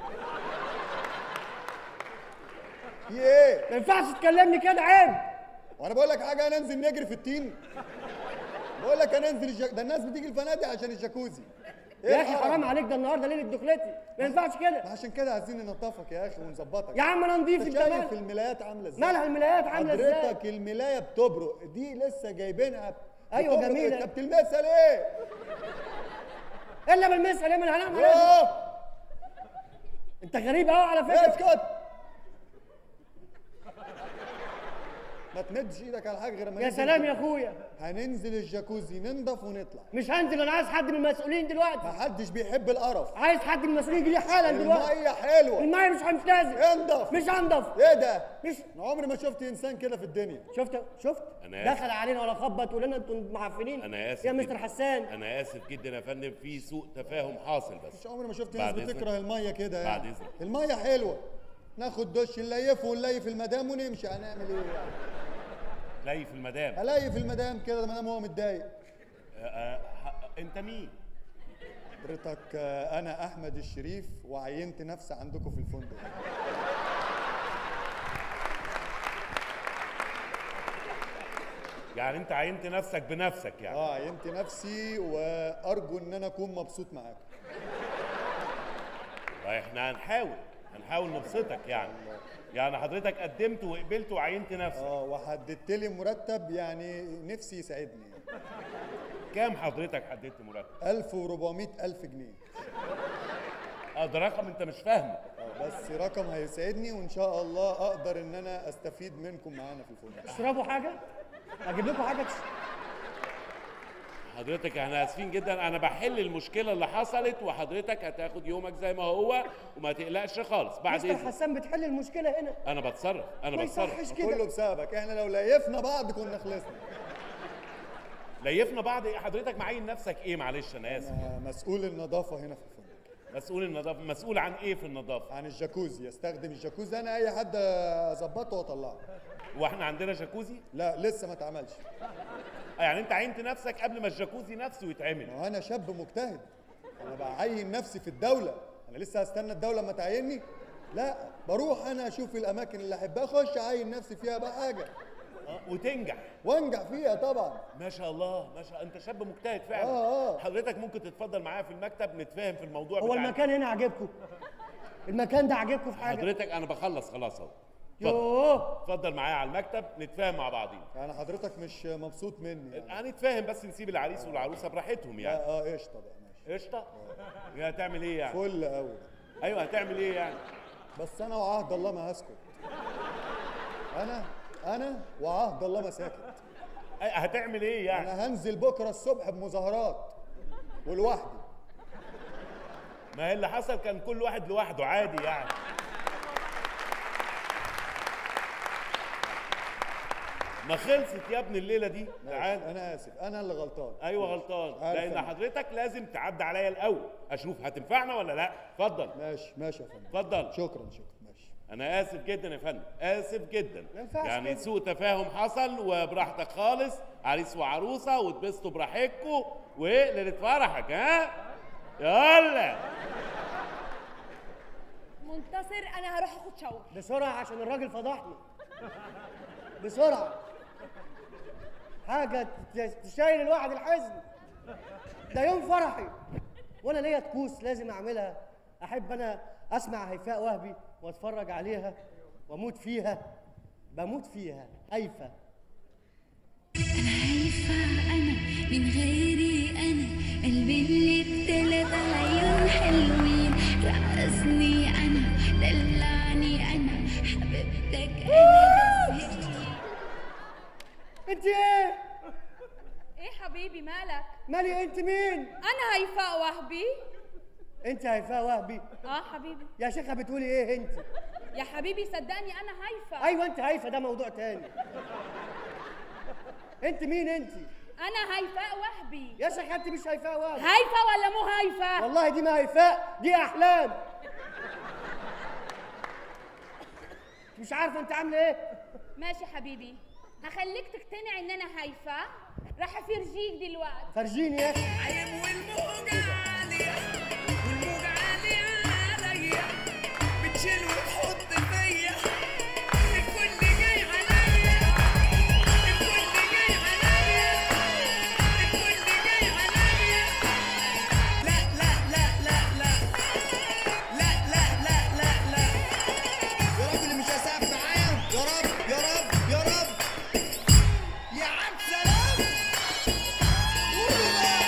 في ايه؟ ما ينفعش تكلمني كده، عيب. وانا بقول لك حاجه، هننزل نجري في التين. بقول لك هننزل الجاك... ده الناس بتيجي الفنادق عشان الجاكوزي. إيه يا اخي حرام عليك، ده النهارده ليله دخلتي، ما ينفعش كده. عشان كده عايزين ننضفك يا اخي ونظبطك. يا عم انا نضيف. انت شايف الملايات عامله ازاي؟ مالها الملايات عامله ازاي؟ حضرتك الملايه بتبرق، دي لسه جايبينها. ايوه جميله. انت بتلمسها ليه؟ الا بلمسها ليه؟ ما انا هنعمل ايه؟ انت غريب قوي على فكره. اسكت. ما تمدش ايدك على حاجه غير ما يا سلام يا اخويا. هننزل الجاكوزي ننضف ونطلع. مش هنزل، انا عايز حد من المسؤولين دلوقتي. ما حدش بيحب القرف. عايز حد من المسؤولين يجي لي حالا دلوقتي. الميه حلوه. الميه مش مش نازل. انضف. مش هنضف. ايه ده؟ مش انا عمري ما شفت انسان كده في الدنيا. شفت شفت أنا دخل علينا ولا خبط ولنا انتوا معفنين. انا اسف يا جداً. مستر حسان. انا اسف جدا يا فندم، في سوء تفاهم حاصل. بس مش عمري ما شفت ناس بتكره الميه كده يعني. بعد اذنك. الميه حلوه، ناخد دش نليفه ونليف المدام ونمشي. هنعمل ايه يعني؟ ليف المدام. اليف المدام كده ما دام هو متضايق. أه أه انت مين؟ حضرتك انا احمد الشريف، وعينت نفسي عندكم في الفندق. يعني انت عينت نفسك بنفسك يعني؟ اه عينت نفسي، وارجو ان انا اكون مبسوط معاكم. احنا هنحاول هنحاول نبسطك يعني. يعني حضرتك قدمت وقبلت وعينت نفسك. اه وحددت لي مرتب يعني نفسي يساعدني. كام حضرتك حددت مرتب؟ ألف وأربعمية ألف جنيه. اه ده رقم انت مش فاهمه. اه بس رقم هيساعدني، وان شاء الله اقدر ان انا استفيد منكم معانا في الفندق. تشربوا حاجه؟ اجيب لكم حاجه تش... حضرتك احنا اسفين جدا، انا بحل المشكله اللي حصلت، وحضرتك هتاخد يومك زي ما هو وما تقلقش خالص. بعد مستر اذنك. حسان بتحل المشكله هنا. انا بتصرف انا ما بتصرف يصحش كده. كله بسببك، احنا لو ليفنا بعض كنا خلصنا. ليفنا بعض. حضرتك معين نفسك ايه؟ معلش انا اسف. أنا مسؤول النظافه هنا في الفندق. مسؤول النظافه. مسؤول عن ايه في النظافه؟ عن الجاكوزي. استخدم الجاكوزي انا، اي حد اظبطه واطلعه. واحنا عندنا جاكوزي؟ لا لسه ما اتعملش. يعني انت عينت نفسك قبل ما الجاكوزي نفسه يتعمل؟ ما انا شاب مجتهد، انا بعين نفسي في الدوله. انا لسه هستنى الدوله اما تعيني؟ لا، بروح انا اشوف الاماكن اللي احبها، اخش اعين نفسي فيها بقى حاجه. اه وتنجح. وانجح فيها طبعا. ما شاء الله ما شاء الله، انت شاب مجتهد فعلا. اه اه حضرتك ممكن تتفضل معايا في المكتب نتفاهم في الموضوع هو بتاعنا. المكان هنا عاجبكم؟ المكان ده عاجبكم في حاجه؟ حضرتك انا بخلص خلاص اهو. يوه اتفضل معايا على المكتب نتفاهم مع بعضين. يعني حضرتك مش مبسوط مني يعني؟ هنتفاهم بس نسيب العريس والعروسه براحتهم يعني. لا اه قشطه بقى ماشي. قشطه؟ يا هتعمل ايه يعني؟ فل قوي. ايوه هتعمل ايه يعني؟ بس انا وعهد الله ما هسكت. انا انا وعهد الله ما ساكت. هتعمل ايه يعني؟ انا هنزل بكره الصبح بمظاهرات ولوحدي. ما هي اللي حصل كان كل واحد لوحده عادي يعني. ما خلصت يا ابني الليله دي. تعال. انا اسف، انا اللي غلطان. ايوه غلطان، لان حضرتك لازم تعدي عليا الاول اشوف هتنفعنا ولا لا. اتفضل. ماشي ماشي يا فندم. اتفضل. شكرا شكرا ماشي. انا اسف جدا يا فندم، اسف جدا. ما ينفعش يعني كده. سوء تفاهم حصل، وبراحتك خالص، عريس وعروسه واتبسطوا براحتكم وليله فرحك. ها يلا منتصر انا هروح اخد شاور بسرعه عشان الراجل فضحني. بسرعه. حاجه تشيل الواحد الحزن. ده يوم فرحي وانا ليا طقوس لازم اعملها. احب انا اسمع هيفاء وهبي واتفرج عليها واموت فيها. بموت فيها. هيفا انا هيفا انا من غيري انا قلبي اللي التلاتة عيون حلوين رقصني انا دلعني انا حبيبتك انا. انت ايه؟ ايه حبيبي مالك؟ مالي انت مين؟ انا هيفاء وهبي. انت هيفاء وهبي؟ اه حبيبي. يا شيخه بتقولي ايه انت؟ يا حبيبي صدقني انا هيفاء. ايوه انت هيفاء، ده موضوع تاني. انت مين انت؟ انا هيفاء وهبي. يا شيخ انت مش هيفاء وهبي. هيفاء ولا مو هيفاء؟ والله دي ما هيفاء، دي احلام. مش عارفه انت عامله ايه؟ ماشي حبيبي، هخليك تقتنع ان انا هيفاء. راح افرجيك دلوقتي. فرجيني يا اخي. عيب والموجة عالية والموجة عالية عليا، بتشيل وتحط فيا، الكل جاي عليا، الكل جاي عليا، الكل جاي عليا. لا لا لا لا لا لا لا لا لا لا. يا رب اللي مش هيسقف معايا، يا رب يا رب يا رب. يا عم سلام. قولوا بقى.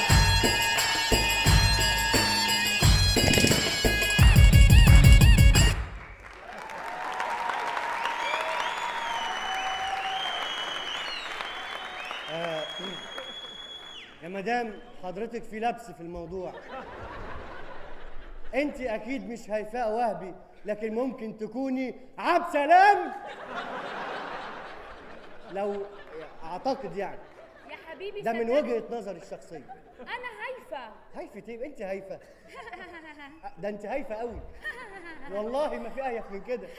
آه، يا مدام حضرتك في لبس في الموضوع. انت اكيد مش هيفاء وهبي، لكن ممكن تكوني عبد سلام. لو اعتقد يعني يا حبيبي ده من صدقني. وجهة نظري الشخصية. انا هيفاء. هيفة ايه؟ انت هيفة. ده انت هيفة قوي. والله ما في اهيف من كده.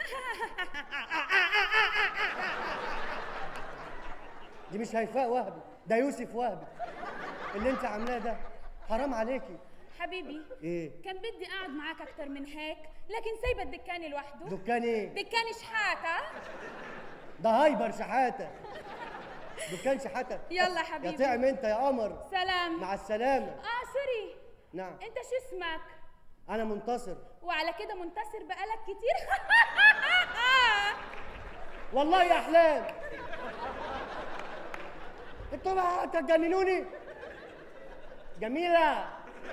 دي مش هيفاء وهبي، ده يوسف وهبي. اللي انت عاملاه ده حرام عليكي. حبيبي ايه؟ كان بدي اقعد معاك اكتر من هيك، لكن سايبه الدكان لوحده. دكان ايه؟ دكان شحاته. ده هايبر شحاتة. دكان شحاتة. يلا يا حبيبي. طعم انت يا قمر. سلام. مع السلامة. اه سوري. نعم. انت شو اسمك؟ انا منتصر. وعلى كده منتصر بقالك كتير. والله يا احلام. انتوا بقى هتجننوني. جميلة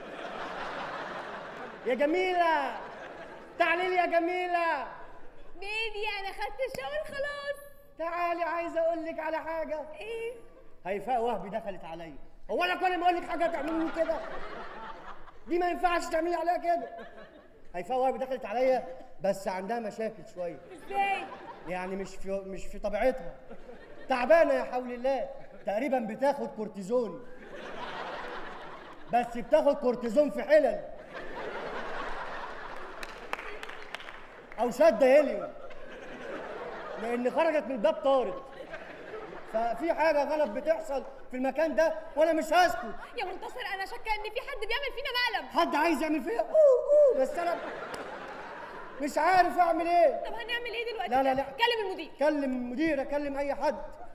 يا جميلة، تعالي لي يا جميلة. بيبي انا خدت الشاور خلاص. تعالي عايزة اقول لك على حاجة. ايه؟ هيفاء وهبي دخلت عليا. هو انا كل ما اقول لك حاجة تعملي لي كده؟ دي ما ينفعش تعملي عليها كده. هيفاء وهبي دخلت عليا بس عندها مشاكل شوية. ازاي؟ يعني مش في مش في طبيعتها. تعبانة يا حول الله، تقريبا بتاخد كورتيزون. بس بتاخد كورتيزون في حلل او شده هيليوم، لان خرجت من الباب طارت. ففي حاجه غلط بتحصل في المكان ده وانا مش هسكت. يا منتصر انا شاكه ان في حد بيعمل فينا مقلب. حد عايز يعمل فيا اوه اوه، بس انا مش عارف اعمل ايه. طب هنعمل ايه دلوقتي؟ لا لا لا، كلم المدير. كلم المدير، اكلم اي حد.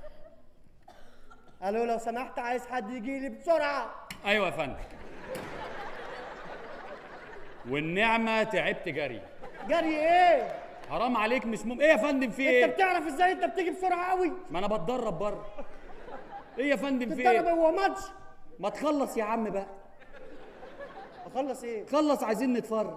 الو لو سمحت عايز حد يجي لي بسرعه. ايوه يا فندم. والنعمه تعبت جري. جري ايه؟ حرام عليك، مش مم... ايه يا فندم في ايه؟ انت بتعرف ازاي انت بتيجي بسرعه قوي؟ ما انا بتدرب بره. ايه يا فندم في تتدرب؟ ايه؟ هو ماتش؟ ما تخلص يا عم بقى. اخلص ايه؟ خلص عايزين نتفرج.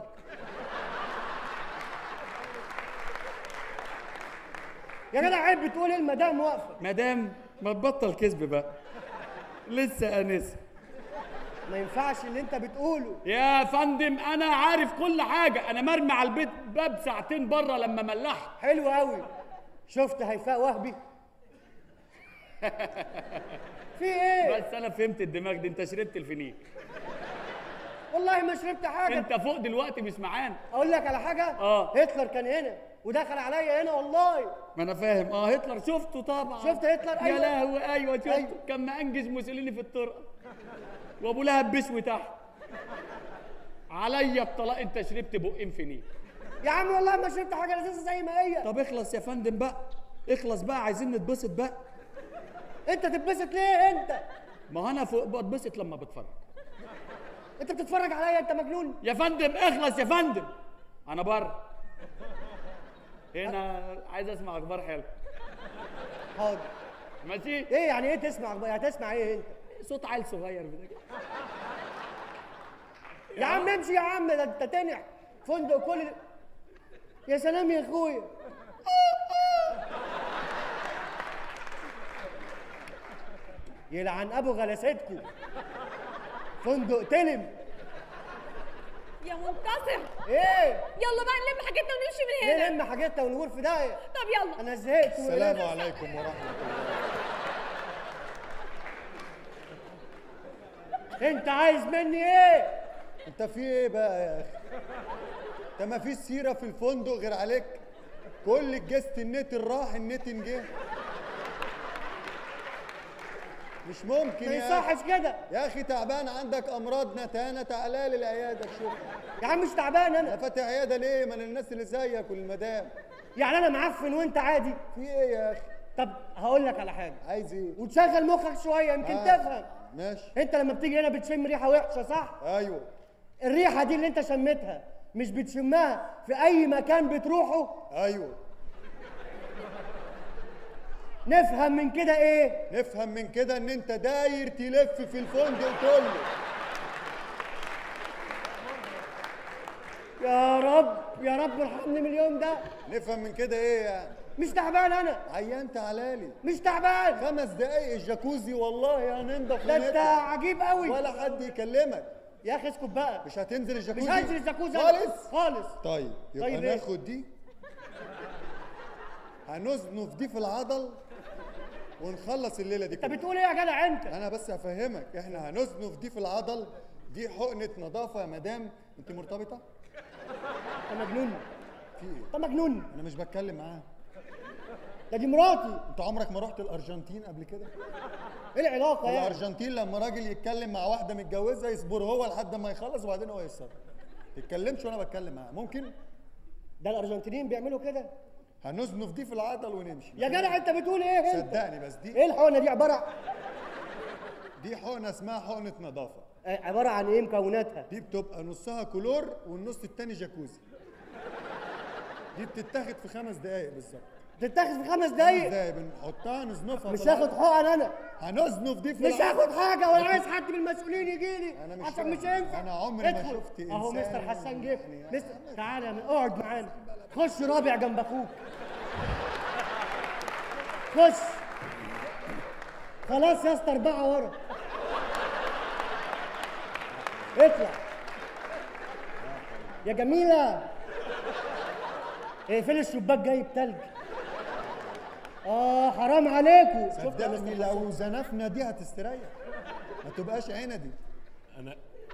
يا جدع عيب، بتقول ايه؟ المدام واقفه. مدام ما تبطل كذب بقى، لسه انسه. ما ينفعش اللي انت بتقوله يا فندم. انا عارف كل حاجه، انا مرمي على البيت باب ساعتين بره لما ملحت. حلو قوي. شفت هيفاء وهبي؟ في ايه؟ بس انا فهمت الدماغ دي، انت شربت الفينيك. والله ما شربت حاجه. انت فوق دلوقتي مش معانا. اقول لك على حاجه؟ اه هتلر كان هنا ودخل عليا هنا والله. ما انا فاهم. اه هتلر شفته طبعا. شفت هتلر؟ يا ايوه لهوي ايوه شفته. أيوة. كان مأنجز موسوليني في الطرقه وابو لهب بشوي تحت. عليا الطلاق، انت شربت بقين فينيك. يا عم والله ما شربت حاجه لذيذه زي ما هي. طب اخلص يا فندم بقى، اخلص بقى، عايزين نتبسط بقى. انت تتبسط ليه انت؟ ما هو انا فوق بتبسط لما بتفرج. انت بتتفرج عليا؟ انت مجنون يا فندم. اخلص يا فندم، انا بره هنا عايز اسمع اخبار حلوه. حاضر ماشي. ايه يعني ايه تسمع؟ يعني تسمع ايه انت؟ صوت عيل صغير كده. يا عم امشي يا عم، ده انت تنح فندق كل. يا سلام يا اخويا. يلعن ابو غلاستكم. فندق تلم. يا منتصر. ايه؟ يلا بقى نلم حاجتنا ونمشي من هنا. نلم حاجتنا ونغور في داهيه. طب يلا. انا زهقت. السلام عليكم ورحمه الله. انت عايز مني ايه؟ انت في ايه بقى يا اخي؟ انت ما فيش سيره في الفندق غير عليك. كل الجست النت راح النت جه. مش ممكن ما يا يصحش كده. يا اخي تعبان عندك امراض نتانه، تعالى لي العياده شوف. يا عم مش تعبان انا. انا فاتح عياده ليه؟ ما انا الناس اللي زيك والمدام. يعني انا معفن وانت عادي؟ في ايه يا اخي؟ طب هقول لك على حاجه. عايز ايه؟ وتشغل مخك شويه يمكن آه. تفهم. ماشي. انت لما بتيجي هنا بتشم ريحه وحشه صح؟ ايوه. الريحه دي اللي انت شميتها مش بتشمها في اي مكان بتروحه؟ ايوه. نفهم من كده ايه؟ نفهم من كده ان انت داير تلف في الفندق كله. يا رب يا رب ارحمني من اليوم ده. نفهم من كده ايه يعني؟ مش تعبان انا. عيان تعالالي. مش تعبان. خمس دقايق الجاكوزي والله هننضف. ده انت عجيب قوي. ولا حد يكلمك. يا اخي اسكت بقى. مش هتنزل الجاكوزي؟ مش هنزل الجاكوزي خالص خالص. طيب يبقى طيب ناخد دي هنزنف دي في العضل ونخلص الليله دي. انت بتقول ايه يا جدع انت؟ انا بس هفهمك. احنا هنزنف دي في العضل. دي حقنه نظافه يا مدام. انت مرتبطه؟ انت مجنون. في ايه؟ انت مجنون. انا مش بتكلم معاه. ده دي مراتي. انت عمرك ما رحت الارجنتين قبل كده؟ ايه العلاقه يعني؟ الارجنتين لما راجل يتكلم مع واحده متجوزه يصبر هو لحد ما يخلص وبعدين هو يتصرف. ما تتكلمش وانا بتكلم معاه. ممكن؟ ده الارجنتينيين بيعملوا كده. هنزنف دي في العضل ونمشي. يا جدع انت بتقول ايه انت؟ صدقني بس دي ايه الحقنه دي عباره عن؟ دي حقنه اسمها حقنه نظافه. عباره عن ايه مكوناتها؟ دي بتبقى نصها كلور والنص التاني جاكوزي. دي بتتاخد في خمس دقايق بالظبط. بتتاخد في خمس دقايق؟ خمس دقايق بنحطها نزنفها. مش هاخد حقن انا. هنزنف دي في مش هاخد حاجه ولا عايز حد من المسؤولين يجي لي. انا مش عشان مش هينفع. انا عمري ما ادخل. شفت انسان. اهو مستر حسان جه. مستر تعالى يا من اقعد معانا. خش رابع جنب اخوك. خش. خلاص يا اسطى اربعه ورا. اطلع يا جميله. اقفلي الشباك جايب تلج. اه حرام عليكم. صدقني لو زنفنا دي هتستريح. ما تبقاش عندي. انا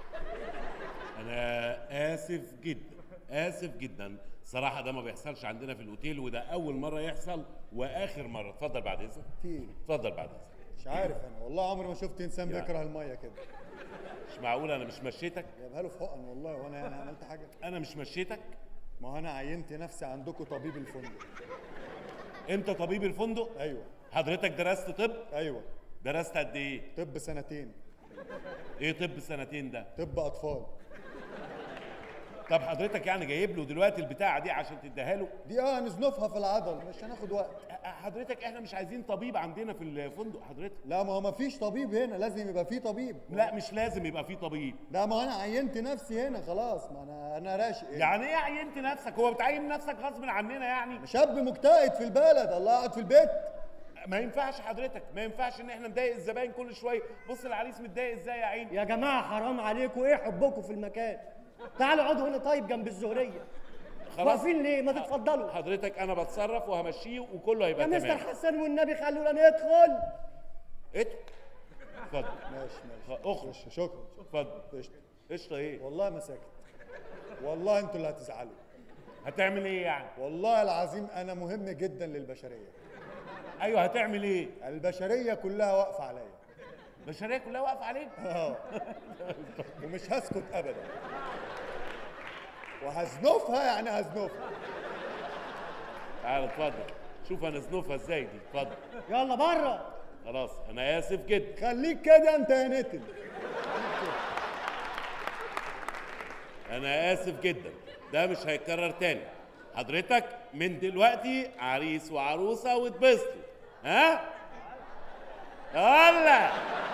انا اسف جدا اسف جدا صراحه. ده ما بيحصلش عندنا في الاوتيل وده اول مره يحصل واخر مره. اتفضل بعد اذنك. في ايه؟ اتفضل بعد اذنك. مش عارف انا والله عمري ما شفت انسان يعني. بيكره الميه كده. مش معقول انا مش مشيتك؟ جايبها له في حقن والله. وانا يعني عملت حاجه؟ انا مش مشيتك؟ ما هو انا عينت نفسي عندكم طبيب الفندق. انت طبيب الفندق؟ ايوه. حضرتك درست طب؟ ايوه. درست قد ايه؟ طب سنتين. ايه طب سنتين ده؟ طب اطفال. طب حضرتك يعني جايب له دلوقتي البتاعه دي عشان تديها له؟ دي اه نزنفها في العضل مش هناخد وقت. حضرتك احنا مش عايزين طبيب عندنا في الفندق حضرتك. لا ما هو ما فيش طبيب هنا. لازم يبقى فيه طبيب. لا مش لازم يبقى فيه طبيب. لا ما انا عينت نفسي هنا خلاص. ما انا انا راشق. يعني ايه عينت نفسك؟ هو بتعين نفسك غصب عننا يعني؟ شاب مجتهد في البلد. الله قاعد في البيت. ما ينفعش حضرتك. ما ينفعش ان احنا نضايق الزباين كل شويه. بص العريس متضايق ازاي يا عيني. يا جماعه حرام عليكم. ايه حبكم في المكان؟ تعالوا اقعدوا هنا طيب جنب الزهريه. خلاص. واقفين ليه؟ ما تتفضلوا. حضرتك انا بتصرف وهمشيه وكله هيبقى يا تمام. مستر حسن والنبي خلونا ندخل. ادخل. اتفضل. ماشي ماشي. اخرج. شكرا. اتفضل. قشطه. قشطه ايه؟ والله ما ساكت. والله انتوا اللي هتزعلوا. هتعمل ايه يعني؟ والله العظيم انا مهم جدا للبشريه. ايوه هتعمل ايه؟ البشريه كلها واقفه عليا. البشريه كلها واقفه عليك؟ اه. ومش هسكت ابدا. وهزنفها يعني هزنفها. تعال اتفضل. شوف انا ازنفها ازاي دي. اتفضل. يلا بره. خلاص انا اسف جدا. خليك كده انت يا نتن. انا اسف جدا. ده مش هيتكرر تاني. حضرتك من دلوقتي عريس وعروسه واتبسطوا. ها؟ يلا.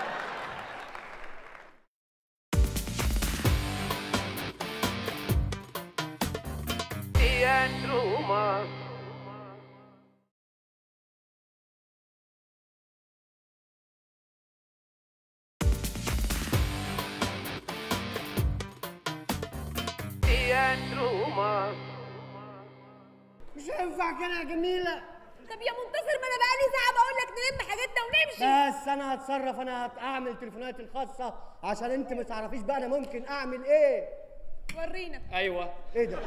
يا تروما يا تروما مش هينفع كده يا جميله. طب يا منتصر ما انا بقالي ساعه بقول لك نلم حاجتنا ونمشي. بس انا هتصرف، انا هعمل تليفوناتي الخاصه عشان انت ما تعرفيش بقى انا ممكن اعمل ايه. ورينا. ايوه. ايه ده؟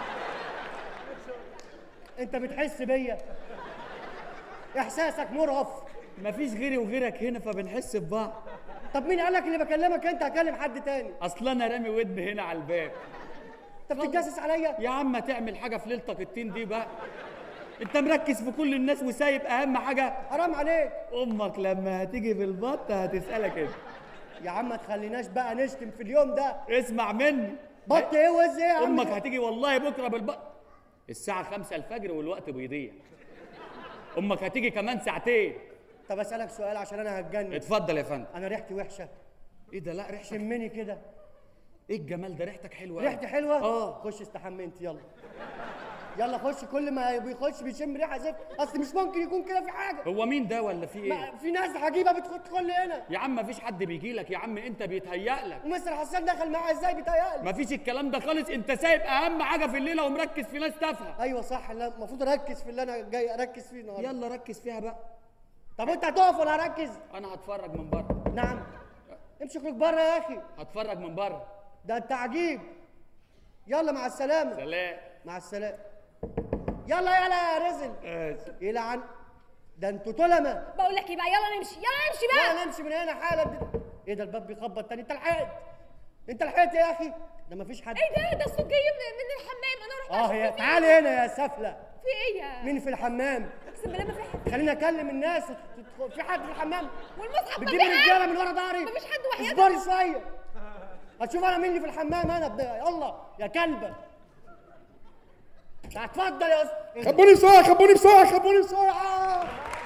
انت بتحس بيا؟ احساسك مرهف. مفيش غيري وغيرك هنا فبنحس ببعض. طب مين قالك اللي بكلمك انت هكلم حد تاني؟ اصل انا رامي ودن هنا على الباب. انت بتتجسس عليا؟ يا عم تعمل حاجه في ليلتك التين دي بقى. انت مركز في كل الناس وسايب اهم حاجه. حرام عليك. امك لما هتيجي بالبط هتسالك انت. يا عم ما تخليناش بقى نشتم في اليوم ده. اسمع مني. بط ايه وز ايه يا عم؟ امك هتيجي والله بكره بالبط. الساعه خمسة الفجر والوقت بيضيع. امك هتيجي كمان ساعتين. طب اسالك سؤال عشان انا هتجنن. اتفضل يا فندم. انا ريحتي وحشه. ايه ده؟ لا ريحتك شمني كده. ايه الجمال ده؟ ريحتك حلوه. ريحتي حلوه؟ اه. خش استحمى انت يلا. يلا خش، كل ما بيخش بيشم ريحه زفت، اصل مش ممكن يكون كده في حاجه. هو مين ده ولا في ايه؟ في ناس عجيبه بتدخل لي هنا. يا عم مفيش حد بيجي لك يا عم، انت بيتهيأ لك. ومستر حسان دخل معايا ازاي بيتهيأ لي؟ مفيش الكلام ده خالص، انت سايب اهم حاجه في الليله ومركز في ناس تافهه. ايوه صح، المفروض اركز في اللي انا جاي اركز فيه النهارده. يلا ركز فيها بقى. طب انت هتقف ولا هركز؟ انا هتفرج من بره. نعم. امشي اخرج بره يا اخي. هتفرج من بره. ده انت عجيب. يلا مع السلامه. سلام. مع السلامه. يلا يلا يا رزل. ماشي. يلعن. ده انتوا تلمه. بقول لك ايه بقى، يلا نمشي يلا نمشي بقى. يلا نمشي من هنا حالا. ايه ده الباب بيخبط تاني؟ انت لحقت. انت لحقت يا اخي. ده مفيش حد. ايه ده؟ ده الصوت جاي من, من الحمام. انا رحت اه هي تعالي هنا يا سفله. في ايه يا؟ مين في الحمام؟ اقسم بالله ما في حد. خليني اكلم الناس. في حد في الحمام؟ والمصحف بتجيب رجاله من ورا ظهري؟ مفيش حد وحياتك. اصبري شويه. هتشوف انا مين اللي في الحمام. انا ب... يلا يا كلبه. اتفضل يا استاذ. خبوني بسرعه خبوني بسرعه خبوني بسرعه.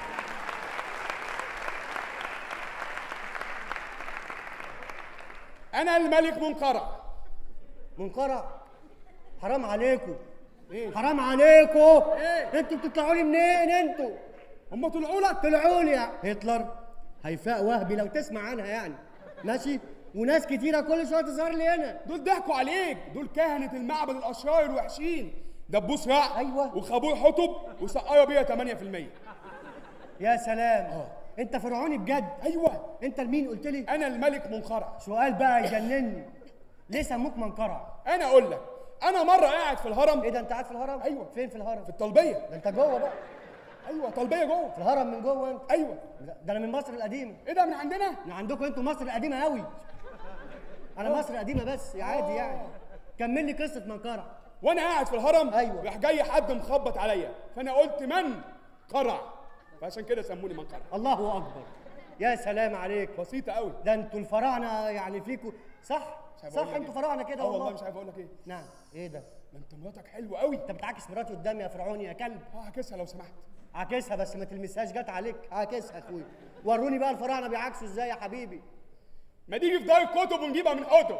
انا الملك منقرع. منقرع؟ حرام عليكم. ايه؟ حرام عليكم. ايه؟ انتوا بتطلعوا لي منين انتوا؟ هم طلعوا لك؟ طلعوا لي يا هتلر. هيفاء وهبي لو تسمع عنها يعني. ماشي؟ وناس كتيره كل شويه تظهر لي هنا. دول ضحكوا عليك، دول كهنه المعبد الاشرار الوحشين. دبوس رع. ايوه. وخابور حطب وسقايه بيها ثمانية في المية. يا سلام. اه انت فرعوني بجد؟ ايوه. انت لمين قلت لي؟ انا الملك منقرع. سؤال بقى يجنني. ليه سموك منقرع؟ انا اقول لك، انا مره قاعد في الهرم. ايه ده انت قاعد في الهرم؟ ايوه. فين في الهرم؟ في الطلبيه. ده انت جوه بقى. ايوه طلبيه جوه. في الهرم من جوه انت؟ ايوه. ده انا من مصر القديمه. ايه ده من عندنا؟ من عندكم انتوا مصر القديمه قوي. انا مصر قديمه بس يا عادي يعني. كمل لي قصه منقرع. وانا قاعد في الهرم. ايوه. راح جاي حد مخبط عليا، فانا قلت من قرع، فعشان كده سموني منقرع. الله اكبر. يا سلام عليك. بسيطه قوي. ده انتوا الفراعنه يعني فيكوا صح؟ صح انتوا فراعنه كده اه والله. والله مش عارف اقول لك ايه. نعم. ايه ده؟ ده انت مراتك حلوه قوي. انت بتعاكس مراتي قدامي يا فرعوني يا كلب. اه عاكسها لو سمحت. عاكسها بس ما تلمسهاش، جت عليك. عاكسها يا اخويا. وروني بقى الفراعنه بيعاكسوا ازاي يا حبيبي. ما تيجي في دار الكتب ونجيبها من حوته.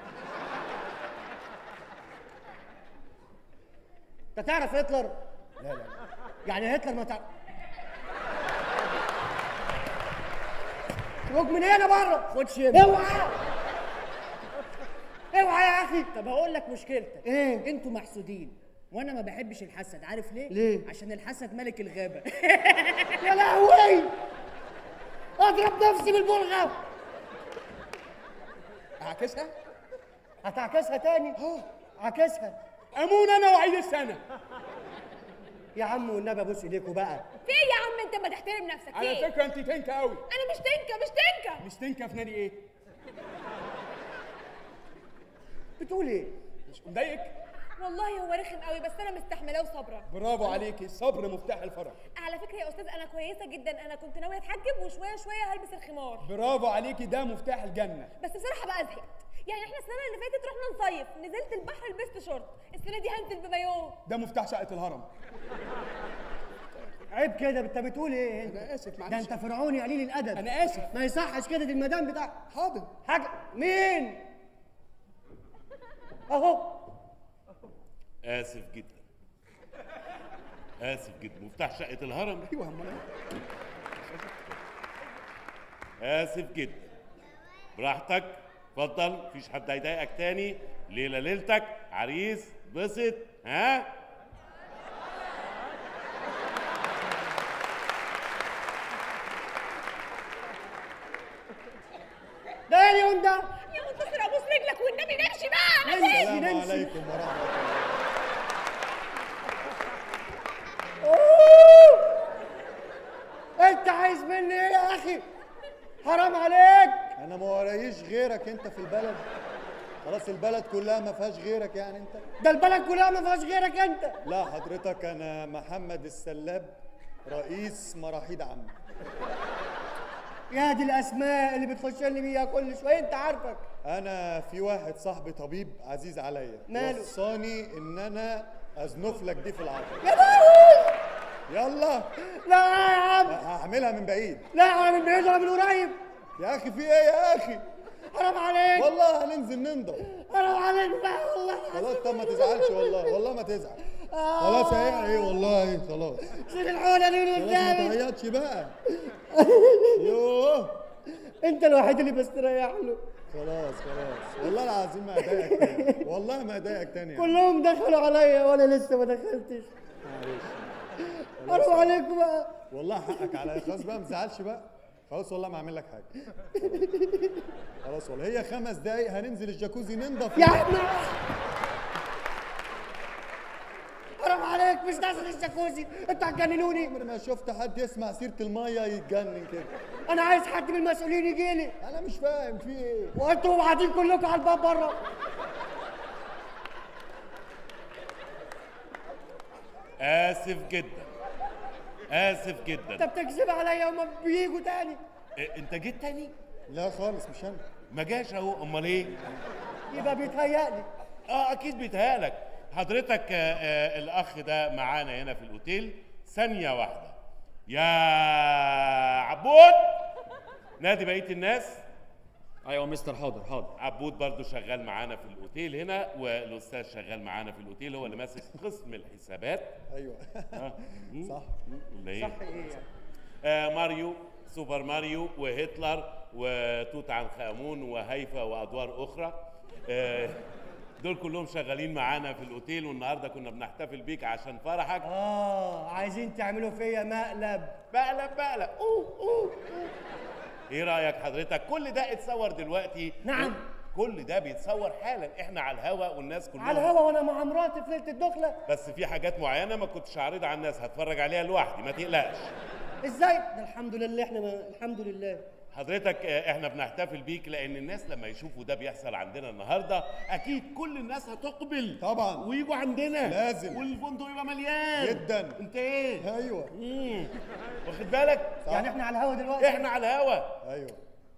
انت تعرف هتلر؟ لا لا يعني هتلر ما تعرف. خرج من هنا بره. خدش هنا. اوعى اوعى يا اخي. طب هقول لك مشكلتك. ايه؟ انتوا محسودين وانا ما بحبش الحسد. عارف ليه؟ ليه؟ عشان الحسد ملك الغابه. يا لهوي. اضرب نفسي بالبلغم. اعكسها؟ هتعكسها تاني؟ اه عكسها. امون انا وعيد السنه. يا عم والنبي ابوس ايديكوا بقى. في ايه يا عم انت ما تحترم نفسك؟ في على ايه؟ فكره انت تنكه قوي. انا مش تنكه مش تنكه. مش تنكه في نادي ايه؟ بتقول ايه؟ مش مضايقك؟ والله هو رخم قوي بس انا مستحملاه وصابره. برافو عليكي، الصبر مفتاح الفرح. على فكره يا استاذ انا كويسه جدا، انا كنت ناويه اتحجب وشويه شويه هلبس الخمار. برافو عليكي، ده مفتاح الجنه. بس بصراحه بقى زهقت. يعني احنا السنه اللي فاتت رحنا نصيف، نزلت البحر لبست شورت، السنه دي هنزل بمايوه. ده مفتاح شقه الهرم. عيب كده. انت بتقول ايه؟ انا اسف معلش. ده انت فرعوني قليل الادب. انا اسف. ما يصحش كده. دي المدام بتاع. حاضر. حاجه. مين؟ اهو. اسف جدا اسف جدا. مفتاح شقه الهرم. ايوه امال ايه؟ اسف جدا. براحتك اتفضل، مفيش حد هيضايقك تاني. ليله ليلتك عريس بسط. ها ده ايه اليوم ده؟ يا منتصر ابوس رجلك والنبي نمشي بقى. نمشي السلام نمشي. عليكم ورحمه الله. أوه. انت عايز مني ايه يا اخي؟ حرام عليك. انا ما ورايش غيرك انت في البلد، خلاص البلد كلها ما فيهاش غيرك يعني انت. ده البلد كلها ما فيهاش غيرك انت. لا حضرتك انا محمد السلاب رئيس مراحيض عم. يا دي الاسماء اللي بتخش لي بيها كل شويه، انت عارفك. انا في واحد صاحبي طبيب عزيز عليا ماله؟ وصاني ان انا ازنف لك دي في العظم. يا لهوي. يلا. لا يا عم. هعملها من بعيد. لا انا من بعيد ولا من قريب. يا اخي في ايه يا اخي؟ حرام عليك. والله هننزل ننضف. حرام عليك بقى والله. خلاص طب ما تزعلش والله، والله ما تزعل. خلاص اهي ايه والله خلاص. شيل الحوله دي من خلاص ما قدامي. تعيطش بقى. يوه. انت الوحيد اللي بستريح له. خلاص خلاص والله العظيم ما هضايقك تاني، والله ما هضايقك تاني يعني. كلهم دخلوا عليا وانا لسه ما دخلتش. معلش. حرام عليكم بقى. والله حقك عليا، خلاص بقى ما تزعلش بقى. خلاص والله ما اعمل لك حاجه. خلاص والله هي خمس دقايق هننزل الجاكوزي ننضف. يا عم حرام عليك، مش نازل الجاكوزي، انتوا هتجننوني. عمري ما شفت حد يسمع سيره الميه يتجنن كده. انا عايز حد من المسؤولين يجي لي. انا مش فاهم في ايه. وانتوا قاعدين كلكم على الباب بره. اسف جدا اسف انت جدا. بتكذب عليا وما بيجوا تاني. إيه، انت جيت تاني؟ لا خالص مش انا. ما جاش اهو، امال ايه؟ يبقى بيتهيألي. اه اكيد بيتهيألك. حضرتك آه آه الاخ ده معانا هنا في الاوتيل، ثانيه واحده يا عبود نادي بقيه الناس. ايوه مستر، حاضر حاضر. عبود برضو شغال معانا في الاوتيل هنا، والاستاذ شغال معانا في الاوتيل، هو اللي ماسك قسم الحسابات. ايوه صح. ولا ايه؟ صح ايه يعني؟ آه ماريو، سوبر ماريو، وهتلر، وتوت عنخ امون، وهيفا، وادوار اخرى. آه دول كلهم شغالين معانا في الاوتيل، والنهارده كنا بنحتفل بيك عشان فرحك. اه عايزين تعملوا فيا مقلب. بقلب بقلب. اوه اوه ايه رايك حضرتك؟ كل ده اتصور دلوقتي. نعم. كل ده بيتصور حالا، احنا على الهوا والناس كلها على الهوا وانا مع مراتي في ليله الدخله. بس في حاجات معينه ما كنتش هعرضها على الناس، هتفرج عليها لوحدي، ما تقلقش. ازاي؟ ده الحمد لله احنا ما... الحمد لله. حضرتك آه، احنا بنحتفل بيك لان الناس لما يشوفوا ده بيحصل عندنا النهارده اكيد كل الناس هتقبل طبعا ويجوا عندنا لازم، والفندق يبقى مليان جدا. انت ايه؟ ايوه امم واخد بالك؟ صح. يعني احنا على الهوا دلوقتي؟ احنا على الهوا. ايوه.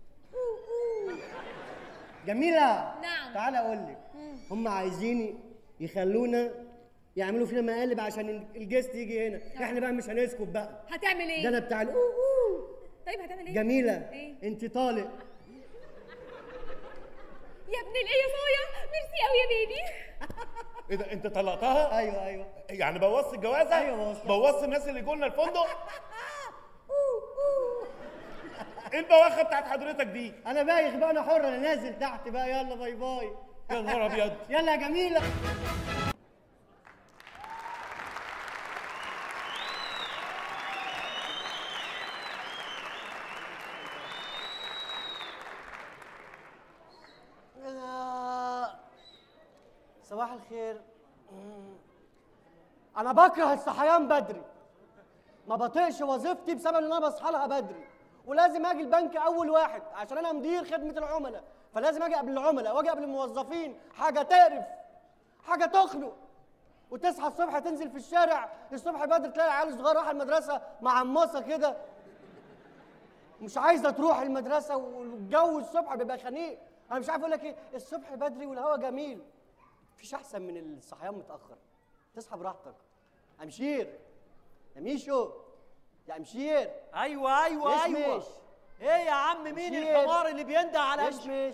جميله. نعم. تعالى اقول لك، هم عايزين يخلونا يعملوا فينا مقالب عشان الجست يجي هنا. احنا بقى مش هنسكت بقى. هتعمل ايه؟ ده انا بتاع الأوه أوه. طيب هتعمل ايه؟ جميله ايه؟ انت طالق. يا ابن الايه يا صويا، ميرسي قوي يا بيبي. ايه ده انت طلقتها؟ ايوه ايوه. يعني بوظت الجوازه؟ ايوه بوظت. بوظت الناس اللي جولنا الفندق؟ ايه البواخه بتاعت حضرتك دي؟ انا بايخ بقى، انا حر، انا نازل تحت بقى. يلا باي باي. يا نهار ابيض. يلا يا جميله. صباح الخير. انا بكره الصحيان بدري، ما بطيقش وظيفتي بسبب ان انا بصحى لها بدري، ولازم اجي البنك اول واحد عشان انا مدير خدمه العملاء، فلازم اجي قبل العملاء واجي قبل الموظفين. حاجه تقرف، حاجه تخنق. وتصحى الصبح تنزل في الشارع الصبح بدري تلاقي عيال صغار رايحه المدرسه معمصه كده، مش عايزه تروح المدرسه، والجو الصبح بيبقى خنيق. انا مش عارف اقول لك ايه، الصبح بدري والهواء جميل، مفيش احسن من الصحيان متاخر. تصحى براحتك. امشير يا ميشو، يا امشير. ايوه ايوه مش ايوه. مش. ايه يا عم، مين الحمار اللي بينده على مش مش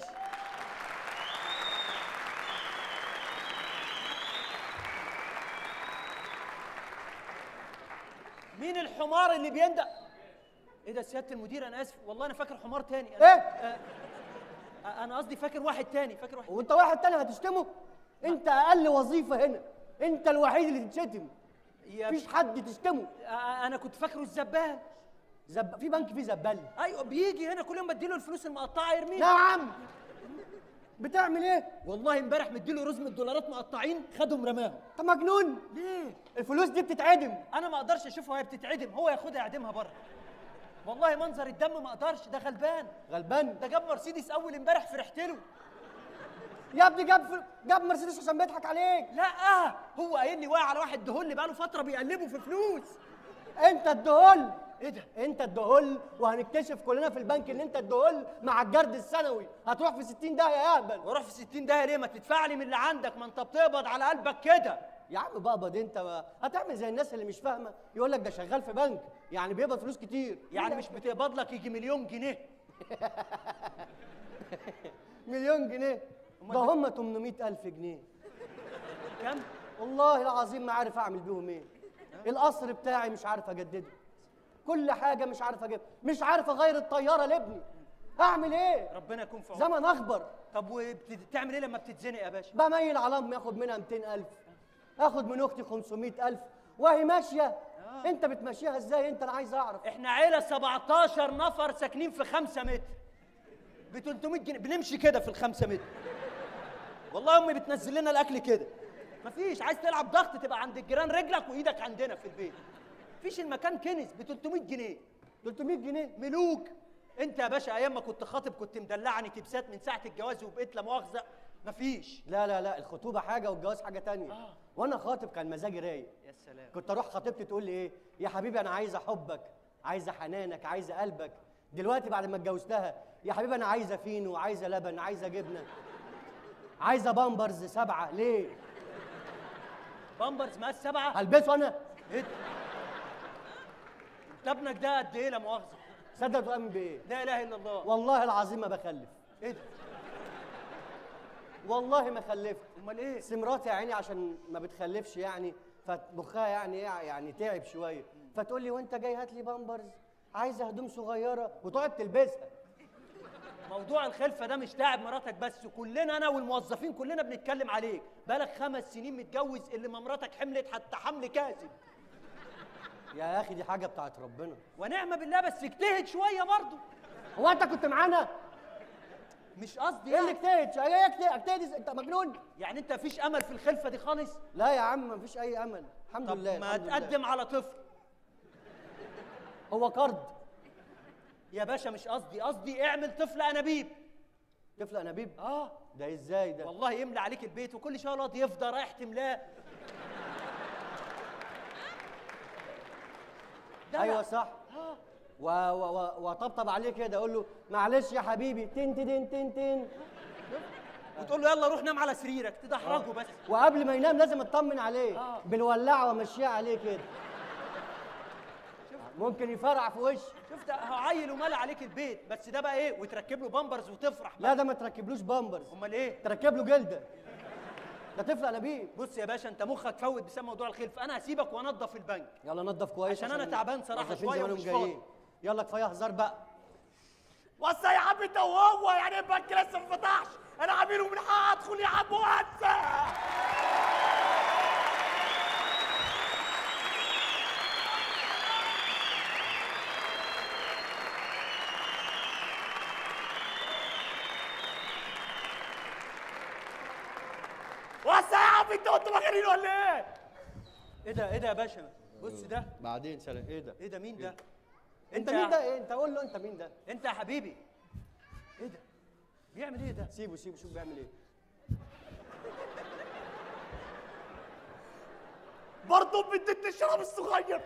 مين الحمار اللي بينده؟ ايه ده سياده المدير؟ انا اسف والله، انا فاكر حمار تاني. ايه؟ آه انا قصدي فاكر واحد تاني، فاكر واحد. وانت واحد تاني هتشتمه؟ انت اقل وظيفه هنا، انت الوحيد اللي تتشتم، مفيش حد تشتمه. آه انا كنت فاكره الزبال. زب... في بنك فيه زبال. ايوه بيجي هنا كل يوم بديله الفلوس المقطعه يرميها. لا يا عم بتعمل ايه؟ والله امبارح مديله رزمه دولارات مقطعين خدهم رماهم. انت مجنون؟ ليه؟ الفلوس دي بتتعدم. انا ما اقدرش اشوفها وهي بتتعدم، هو ياخدها يعدمها بره. والله منظر الدم ما اقدرش، ده غلبان. غلبان؟ ده جاب مرسيدس اول امبارح فرحت له. يا ابني جاب فل... جاب مرسيدس عشان بيضحك عليك. لا آه. هو قايل لي واقع على واحد دهول بقاله فتره بيقلبوا في فلوس. انت الدهول. ايه ده؟ انت الدهول، وهنكتشف كلنا في البنك ان انت الدهول مع الجرد السنوي. هتروح في ستين داهيه يا اهبل. واروح في ستين داهيه ليه؟ ما تدفع لي من اللي عندك، ما انت بتقبض على قلبك كده. يا عم بقبض انت ما. هتعمل زي الناس اللي مش فاهمه يقول لك ده شغال في بنك يعني بيقبض فلوس كتير. يعني مش بتقبض لك يجي مليون جنيه؟ مليون جنيه؟ ده هم تمنمية ألف جنيه. كم؟ والله العظيم ما عارف اعمل بيهم ايه. القصر بتاعي مش عارف اجدده، كل حاجه مش عارف اجيبها، مش عارف اغير الطياره لابني. اعمل ايه؟ ربنا يكون في عونك. زمن اخبر. طب وبتعمل ايه لما بتتزنق يا باشا؟ بميل على امي اخد منها مئتين ألف، اخد من اختي خمسمية ألف وهي ماشيه. آه. انت بتمشيها ازاي انت؟ انا عايز اعرف. احنا عيله سبعتاشر نفر ساكنين في خمسة متر ب تلتمية جنيه، بنمشي كده في الخمسة متر. والله امي بتنزل لنا الاكل كده. مفيش، عايز تلعب ضغط تبقى عند الجيران رجلك وايدك عندنا في البيت. مفيش، المكان كنز ب تلتمية جنيه. تلتمية جنيه ملوك. انت يا باشا ايام ما كنت خاطب كنت مدلعني تبسات من ساعه الجواز وبقيت لا مؤاخذه مفيش. لا لا لا، الخطوبه حاجه والجواز حاجه تانية. آه. وانا خاطب كان مزاجي رايق. يا سلام. كنت اروح خطيبتي تقول لي ايه؟ يا حبيبي انا عايزه حبك، عايزه حنانك، عايزه قلبك. دلوقتي بعد ما اتجوزتها يا حبيبي انا عايزه فينو، عايزه لبن، عايزه جبنه، عايزه بامبرز سبعه. ليه؟ بامبرز مقاس سبعه؟ هلبسه انا؟ ايه ده؟ انت ابنك ده قد ايه لا مؤاخذه؟ صدق تؤمن بايه؟ لا اله الا الله. والله العظيم ما بخلف. ايه ده؟ والله ما خلفت. امال ايه؟ سمراتي يا عيني عشان ما بتخلفش يعني، فمخها يعني يعني تعب شويه، فتقول لي وانت جاي هات لي بامبرز، عايزه هدوم صغيره وتقعد تلبسها. موضوع الخلفه ده مش تعب مراتك بس، كلنا انا والموظفين كلنا بنتكلم عليك. بقالك خمس سنين متجوز، اللي ما مراتك حملت حتى حمل كاذب. يا اخي دي حاجه بتاعت ربنا ونعم بالله، بس اجتهد شويه برضه. هو انت كنت معانا؟ مش قصدي ايه اللي اجتهد؟ ايه اجتهد؟ اجتهد انت مجنون؟ يعني انت مفيش امل في الخلفه دي خالص؟ لا يا عم مفيش اي امل، الحمد طب لله. ما تقدم على طفل. هو قرض يا باشا، مش قصدي، قصدي اعمل طفل انابيب. طفل انابيب؟ اه. ده ازاي ده؟ والله يملى عليك البيت وكل شويه الواد يفضى رايح تملاه. ايوه صح. اه. وطبطب عليه كده، اقول له معلش يا حبيبي، تن تن تن تن، وتقول له يلا روح نام على سريرك، تدحرجه. آه. بس وقبل ما ينام لازم اطمن عليه. آه. بالولاعه وامشيها عليه كده. ممكن يفرع في وشي. شفت اهو عيل وملى عليك البيت، بس ده بقى ايه؟ وتركب له بامبرز وتفرح بقى. لا ده ما تركبلوش بامبرز. امال ايه؟ تركب له جلده. ده طفل انابيب. بص يا باشا، انت مخك فوت بسبب موضوع الخلف. انا هسيبك وانضف البنك. يلا نضف كويس عشان انا تعبان صراحه شويه ومش فاضي. يلا كفايه هزار بقى. وسع يا عم انت وهو، يعني البنك لسه ما فتحش، انا عميل ومن حقي ادخل يا عم وسع. وسع يا عم انت، انتوا مجانين ولا ايه؟ ايه ده؟ ايه ده يا باشا؟ بص ده. بعدين سلام. ايه ده؟ ايه ده؟ مين ده؟ انت مين ده؟ ايه انت؟ قول له انت مين ده؟ انت يا حبيبي. ايه ده؟ بيعمل ايه ده؟ سيبه سيبه، شوف بيعمل ايه. برضه بديت الشراب الصغير.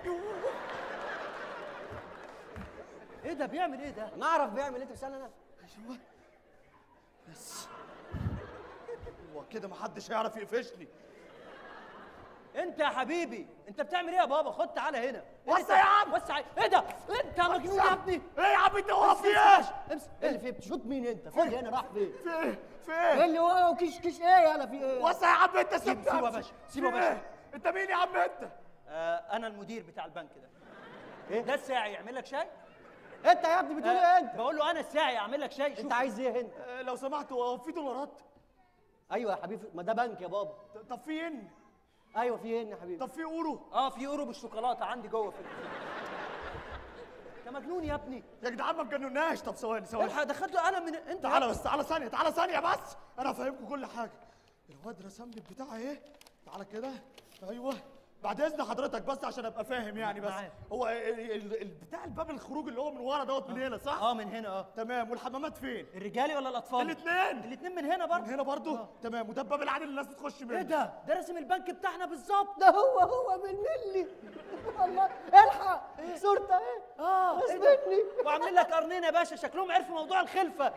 ايه ده؟ بيعمل ايه ده؟ انا اعرف بيعمل ايه، تسال انا. ايوه بس هو كده محدش هيعرف يقفشني. انت يا حبيبي، انت بتعمل ايه يا بابا؟ خد تعالى هنا. وسع يا عم. وسع. ايه ده؟ انت مجنون يا ابني؟ ايه يا عم انت واقف في ايه؟ امسك. ايه اللي فيه؟ بتشوط مين انت؟ خد هنا. راح فين؟ في ايه؟ في ايه؟ ايه اللي هو كيش كيش ايه؟ يلا في ايه؟ وسع يا عم انت. سيب سيبه يا باشا، سيبه يا باشا. انت مين يا عم انت؟ آه انا المدير بتاع البنك ده. ايه؟ ده الساعي يعمل لك شاي؟ انت يا ابني بتقول ايه انت؟ بقول له انا الساعي اعمل لك شاي. انت عايز ايه انت؟ آه لو سمحت، هو في دولارات؟ ايوه يا حبيبي، ما ده بنك يا بابا. طب في ين؟ ايوه في ين يا حبيبي. طب في اورو؟ اه في اورو بالشوكولاته عندي جوه في انت مجنون يا ابني. يا جدعان ما تجنناش. طب ثواني ثواني الحق ده خد له قلم من انت. تعالى بس، تعالى ثانيه، تعالى ثانيه بس، انا هفهمكم كل حاجه. الواد رسم لي البتاع اهي. تعالى كده. ايوه بعد اذن حضرتك بس عشان ابقى فاهم يعني. بس هو البتاع الباب الخروج اللي هو من ورا دوت من هنا صح؟ اه من هنا. اه تمام. والحمامات فين؟ الرجالي ولا الاطفال؟ الاثنين. الاثنين من هنا برضه. من هنا برضه؟ تمام. وده الباب العادي اللي الناس بتخش منه. ايه ده؟ ده رسم البنك بتاعنا بالظبط. ده هو هو بالملي. والله الحق صورته ايه؟ اه رسمتني. وعاملين لك قرنين يا باشا، شكلهم عرفوا موضوع الخلفه.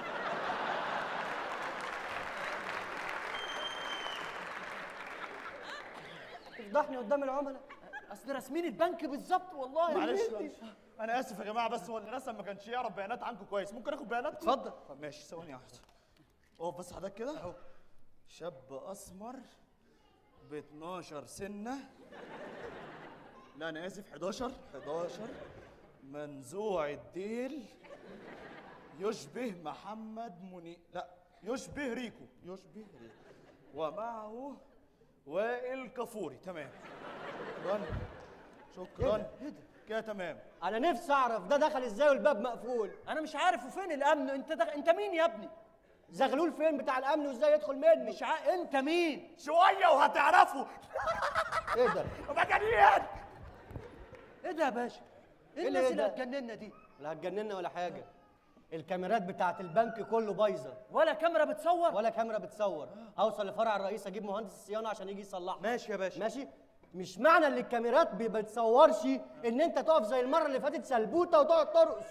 تفضحني قدام العملاء. اصل راسمين البنك بالظبط والله. معلش انا اسف يا جماعه، بس هو اللي رسم ما كانش يعرف بيانات عنكم كويس. ممكن اخد بيانات؟ اتفضل. طب ماشي ثواني واحده. اقف بس حضرتك كده اهو. شاب اسمر ب اتناشر سنه، لا انا اسف حداشر حداشر، منزوع الديل، يشبه محمد منير، لا يشبه ريكو، يشبه ريكو، ومعه وائل كفوري. تمام. شكرا شكرا كده تمام. انا نفسي اعرف ده دخل ازاي والباب مقفول. انا مش عارف وفين الامن. انت دخ... انت مين يا ابني؟ زغلول فين بتاع الامن وازاي يدخل منه؟ مش عارف انت مين؟ شويه وهتعرفوا. ايه ده؟ مجانين. ايه ده يا باشا؟ ايه الناس اللي هتجننا دي؟ لا هتجننا ولا حاجه. الكاميرات بتاعت البنك كله بايظه. ولا كاميرا بتصور؟ ولا كاميرا بتصور. اوصل لفرع الرئيس اجيب مهندس الصيانه عشان يجي يصلحها. ماشي يا باشا. ماشي. مش معنى ان الكاميرات ما بتصورش ان انت تقف زي المره اللي فاتت سلبوته وتقعد ترقص.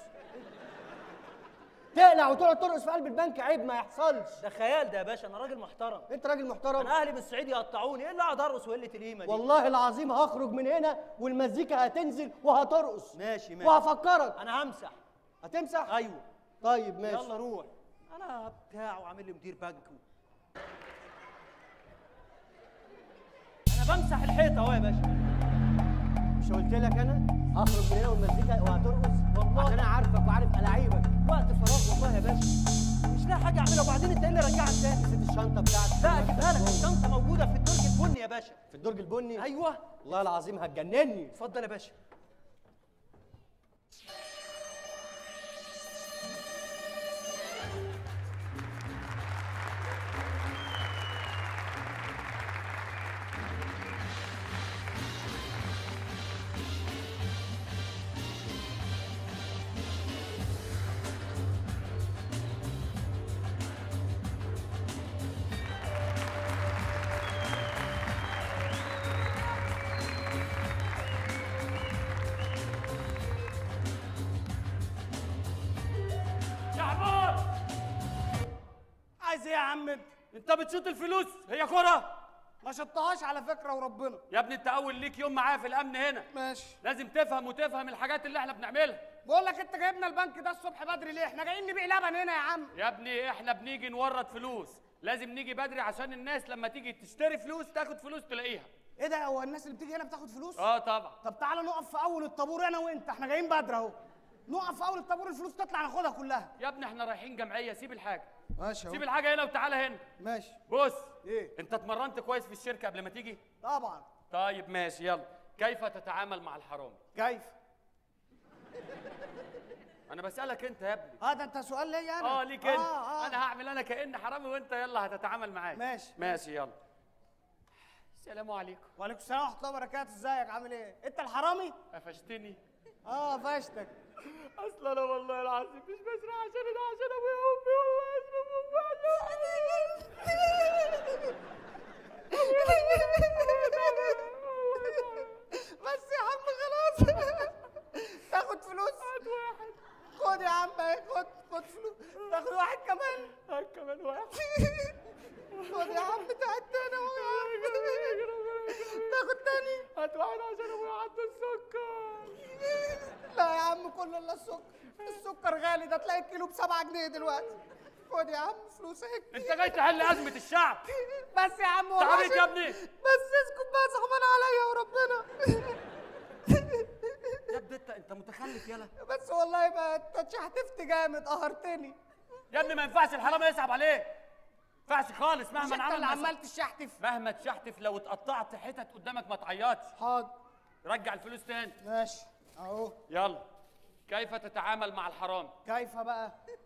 تقلع وتقعد ترقص في قلب البنك، عيب ما يحصلش. ده خيال ده يا باشا. انا راجل محترم. انت راجل محترم. انا اهلي من الصعيد يقطعوني. ايه اللي اقعد ارقص وقله القيمه دي؟ والله العظيم هخرج من هنا والمزيكا هتنزل وهترقص. ماشي ماشي. وهفكرك. انا همسح. هتمسح؟ ايوه. طيب ماشي. يلا روح. انا بتاع وعامل لي مدير بنك. انا بمسح الحيطه اهو يا باشا. مش قلت لك انا هخرج من هنا والمزيكا وهترقص؟ والله عشان انا عارفك وعارف الاعيبك. وقت فراغ والله يا باشا. مش لاقي حاجه اعملها. وبعدين انت ايه اللي رجعك تاني؟ نسيت الشنطه بتاعتك. لا اجيبها لك. الشنطه موجوده في الدرج البني يا باشا. في الدرج البني؟ ايوه. والله العظيم هتجنني. اتفضل يا باشا. عايز ايه يا عم انت؟ انت بتشوط الفلوس هي كرة؟ ما شطهاش على فكره وربنا. يا ابني انت اول ليك يوم معايا في الامن هنا. ماشي. لازم تفهم وتفهم الحاجات اللي احنا بنعملها. بقول لك انت جايبنا البنك ده الصبح بدري ليه؟ احنا جايين نبيع لبن هنا يا عم. يا ابني احنا بنيجي نورد فلوس، لازم نيجي بدري عشان الناس لما تيجي تشتري فلوس تاخد فلوس تلاقيها. ايه ده؟ هو الناس اللي بتيجي هنا بتاخد فلوس؟ اه طبعا. طب تعالى نقف في اول الطابور انا وانت، احنا جايين بدري اهو. نقف في اول الطابور الفلوس تطلع ناخدها كلها. يا ابني احنا رايحين جمعيه، سيب الحاجه. ماشي اهو. سيب الحاجه هنا وتعالى هنا. ماشي. بص. ايه؟ انت اتمرنت كويس في الشركه قبل ما تيجي؟ طبعا. طيب ماشي يلا. كيف تتعامل مع الحرامي؟ كيف؟ انا بسالك انت يا ابني. اه ده انت سؤال ليا انا؟ اه ليك انت. آه آه. انا هعمل انا كأن حرامي وانت يلا هتتعامل معايا. ماشي. ماشي يلا. السلام عليكم. وعليكم السلام ورحمه الله وبركاته. ازيك عامل ايه؟ انت الحرامي؟ قفشتني. اه قفشتك. اصل انا والله العظيم مش بسرق عشان ده، عشان ابويا وامي والله يسلم بس يا عم خلاص. تاخد فلوس؟ هات واحد. خد يا عم اهي. خد خد فلوس. تاخد واحد كمان؟ هات كمان واحد. خد يا عم تعال تاني. تاخد تاني؟ هات واحد عشان ابويا عنده السكر. لا يا عم كله الا السكر. السكر غالي، ده تلاقي الكيلو بسبعة جنيه دلوقتي. خد يا عم فلوس اهي. انت جاي تحل ازمه الشعب. بس يا عم والله. تعبت يا ابني. بس اسكت بقى، صعبان عليا وربنا. يا ابني انت انت متخلف يالا. بس والله ما انت اتشحتفت جامد، قهرتني. يا ابني ما ينفعش الحرامي يصعب عليك. ما ينفعش خالص مهما مش انت عمل. اللي عمال تشحتف. مهما تشحتف لو اتقطعت حتت قدامك ما تعيطش. حاضر. رجع الفلوس تاني. ماشي اهو. يلا. كيف تتعامل مع الحرام؟ كيف بقى؟